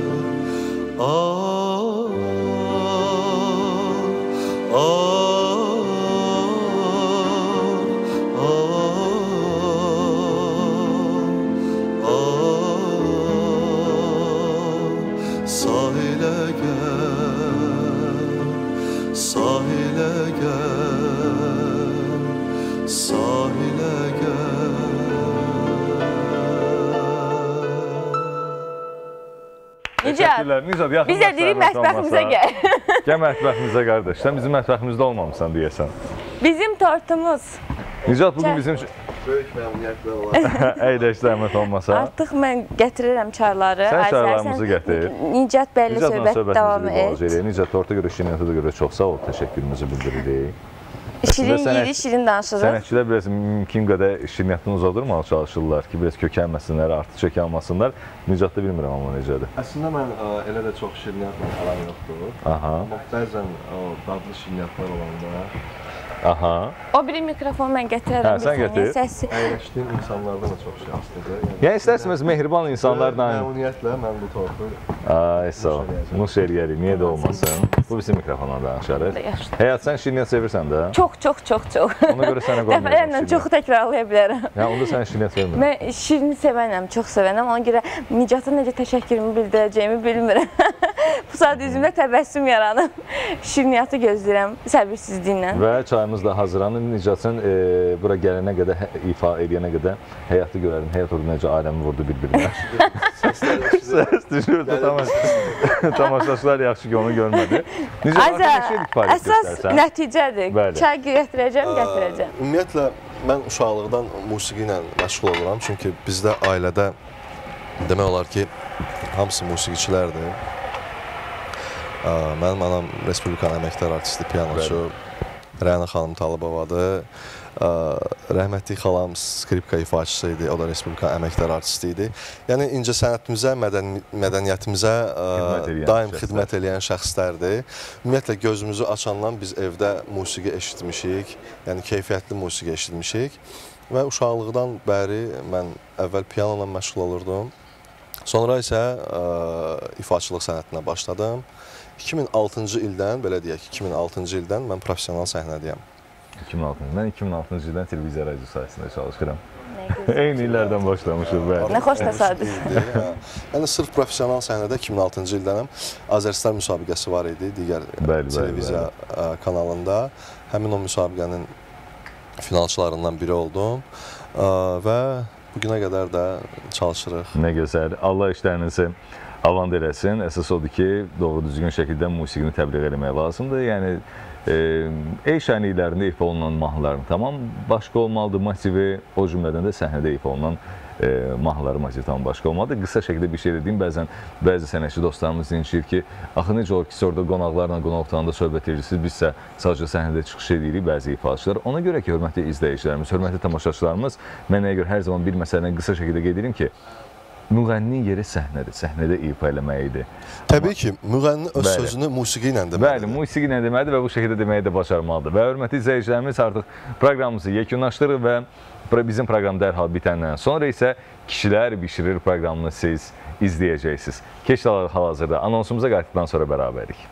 Ah, ah, ah, ah, sahile gel, sahile gel, sahile gel. Teşekkürler. Nizad, yaxın bizə dedik mətbəximizə gəl. Gəl mətbəximizə qardaş. Sən bizim mətbəximizdə olmamısan deyəsən. Bizim tortumuz. Nizad, bugün bizim Böyük məmnuniyyətlə olar. Əyləş zəhmət olmasa. Artıq mən gətirirəm çarları. Sən çarlarımızı gətir. Nicat bəylə söhbət davam et. Nicat Torta görə, şirniyyata görə çox sağ ol. Təşəkkürümüzü bildiririk. Şirin yeri, şirin danışırıq. Sənətçilər biraz mümkün qədər şirniyyatını uzadırmağa çalışırlar ki, biraz kökəlməsinlər, artıq çök almasınlar. Nicatda bilmirəm amma necədir. Əslində mən elə də çox şirniyyatla aram yoxdur. Amma bəzən dadlı şirniyyatlar olanda Aha. O biri mikrofonu mən gətirərəm. Hə, sən gətir. Əyləşdiyim insanlardan da çox şanslıdır. Yəni istərsiniz mehriban insanlarla. Məmnuniyyətlə mən bu tortu Ay, sağ ol. Nuş eləyərik, niyə də olmasın. Bu bizim mikrofonla danışarıq. Həyat, sən şirniyyat sevirsən də? Çox, çox, çox, çox. Ona görə sənə qoymayacaq. Dəfələrlə çoxu təkrarlaya bilərəm. Yəni, onda sən şirniyyat sevmirəm. Mən şirini sevənəm, çox sevənəm. Ona görə Nicata necə təşəkkürümü bildirəcəyimi bilmirəm. Bu saat üzümdə təbəssüm yaranıb. Şirniyyatı gözləyirəm səbirsizliklə. Və çayımız da hazırlanır. Nicatın e, bura gələnə qədər, ifa edənə qədər həyatı görərdim. Həyat orada necə aləmi vurdu bir-birinə. Səs düşürdü. Tamaşaçılar yaxşı ki, onu görmədi. Əsas nəticədir. Çay gətirəcəm, gətirəcəm. Ümumiyyətlə, mən uşaqlıqdan musiqi ilə məşğul oluram. Çünki bizdə ailədə demək olar ki, hamısı musiqiçilərdir. Mənim anam Respublikanın əməkdar artisti, pianoçu Rəna xanım Talıbovadır. Rəhmətli xalam skripka ifaçısı idi, o da Respublikanın əməkdar artisti idi. Yəni, incə sənətimizə, mədəniyyətimizə daim xidmət edən şəxslərdir. Ümumiyyətlə, gözümüzü açandan biz evdə musiqi eşitmişik, yəni keyfiyyətli musiqi eşitmişik. Və uşaqlıqdan bəri mən əvvəl pianola məşğul olurdum. Sonra isə ifaçılıq sənətinə başladım. iki min altıncı ildən, belə deyək, iki min altıncı ildən mən professional səhnədəyəm. iki min altıncı Mən iki min altıncı ildən televiziya radio sayəsində çalışıram. Eyni illərdən başlamışıq. Nə xoş təsadüf. Yəni, sırf professional səhnədə iki min altıncı ildənəm. Azəristar müsabiqəsi var idi, digər televiziya kanalında. Həmin o müsabiqənin finalçılarından biri oldum və bugünə qədər də çalışırıq. Nə gözəl. Allah işlərinizi avand eləsin. Əsas odur ki, doğru düzgün şəkildə musiqini təbliğ eləmək lazımdır. Yəni, ey şənliklərində ifa olunan mahnıların tamam başqa olmalıdır, motivi, o cümlədən də səhnədə ifa olunan mahnıları motivi tamam başqa olmalıdır. Qısa şəkildə bir şey dediyim, bəzən bəzi sənətçi dostlarımız dinçir ki, axı necə olur ki, siz orada qonaqlarla, qonaq otağında söhbət edirsiniz, biz isə sadəcə səhnədə çıxış edirik bəzi ifaçılar. Ona görə ki, hörmətli izləyicilərimiz, hörmətli tamaşaçılarımız, mən nəyə görə hər zaman bir məsələni qısa şəkildə qeyd edirəm ki, müğənninin yeri səhnədir, səhnədə ifa eləməyidir. Təbii ki, müğənni öz sözünü musiqi ilə deməlidir. Bəli, musiqi ilə deməlidir və bu şəkildə deməyi də bacarmalıdır. Və hörmətli izləyicilərimiz artıq proqramımızı yekunlaşdırır və bizim proqram dərhal bitəndən sonra isə Kişilər Bişirir proqramını siz izləyəcəksiniz. Keçdələr hal-hazırda anonsumuza qayıtdıqdan sonra bərabərik.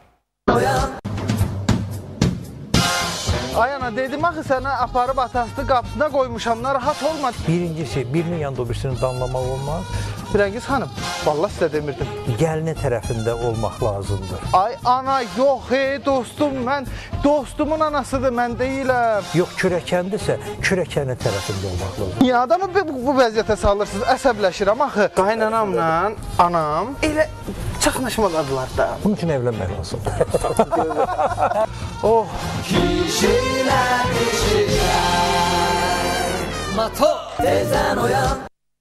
Ay ana, dedim axı sənə aparıb atasını qapısına qoymuşam, narahat olma. Birincisi, birinin yanında o birisini danlamaq olmaz. Firəngiz xanım, vallahi sizə demirdim. Gəlini tərəfində olmaq lazımdır. Ay ana, yox ey dostum, mən dostumun anasıdır, mən deyiləm. Yox, kürəkəndirsə, kürəkənin tərəfində olmaq lazımdır. Niyə adamı bu, bu vəziyyətə salırsınız, əsəbləşirəm axı. Qaynanamla anam elə çaxnaşmalardılar da. Bunun üçün evlənmək lazımdır. Oh. Kişilər, kişilər, motor tezən oyan.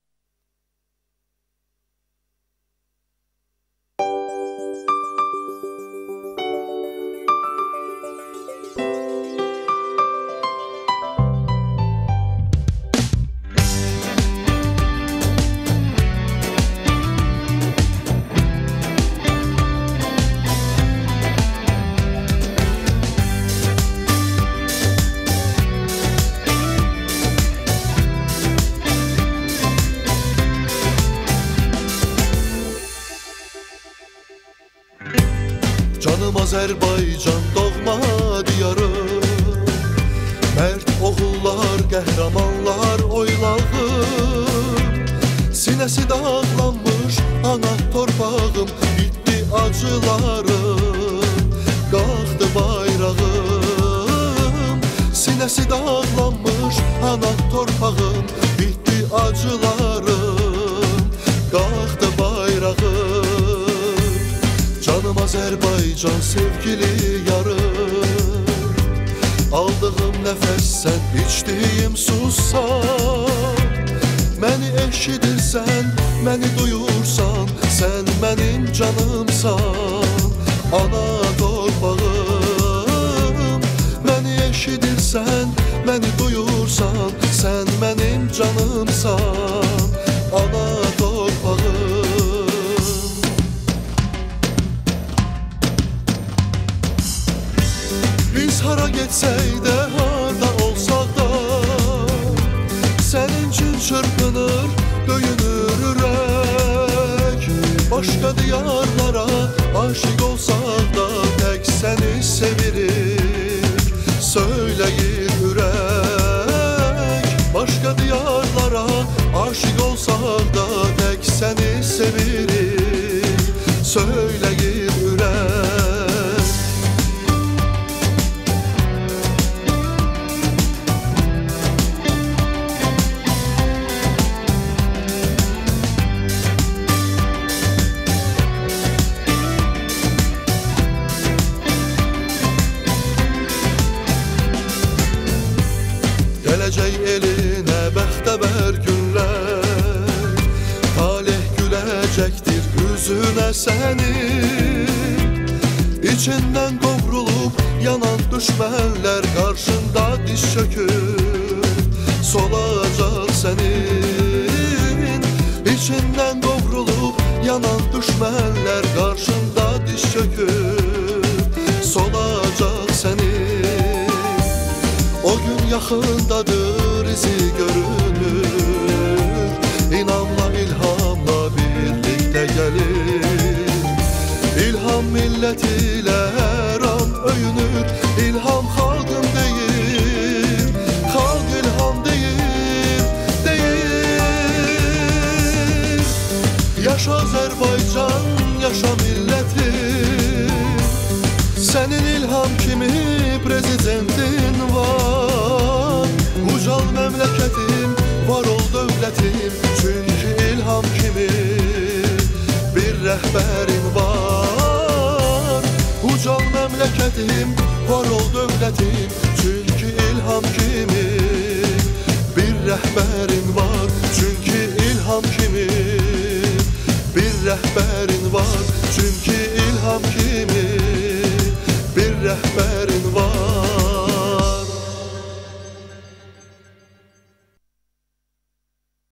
Azərbaycan doğma diyarı, mərd oğullar, qəhrəmanlar oylağım, sinəsi dağlanmış ana torpağım, bitdi acılarım, qalxdı bayrağım, sinəsi dağlanmış ana torpağım, bitdi acılarım, qalxdı bayrağım. Canım Azərbaycan sevgili yarım, aldığım nəfəs sən, içdiyim sussan, məni duyursan, sən mənim canımsan. Ana torpağım, məni eşidirsən, məni duyursan, sən mənim canımsan. Ana torpağım. Biz hara getsək də, harda olsaq da, sənin üçün çırpınır, döyünür ürək. Başqa diyarlara aşık olsaq da, tək səni sevirik, söyləyir ürək. Başqa diyarlara aşık olsaq da, tək səni sevirik, söyləyir ürək. Gələcək elinə bəxtəvər günlər, talih güləcəkdir üzünə sənin. İçindən qovrulub yanan düşmənlər qarşında diz çökür, solacaq sənin. İçindən qovrulub yanan düşmənlər qarşında diz çökür, solacaq sənin. O gün yaxındadır, izi görünür, İnamla, ilhamla birlikdə gəlir. İlham millət ilə hər an öyünür, İlham xalqım deyir, xalq ilham deyir, deyir. Yaşa Azərbaycan, yaşa millətim, sənin ilham kimi prezidentin var. Ucal məmləkətim, var ol dövlətim, çünki ilham kimi bir rəhbərin var. Ucal məmləkətim, var ol dövlətim, çünki ilham kimi bir rəhbərin var. Çünki ilham kimi bir rəhbərin var. Çünki ilham kimi bir rəhbərin var.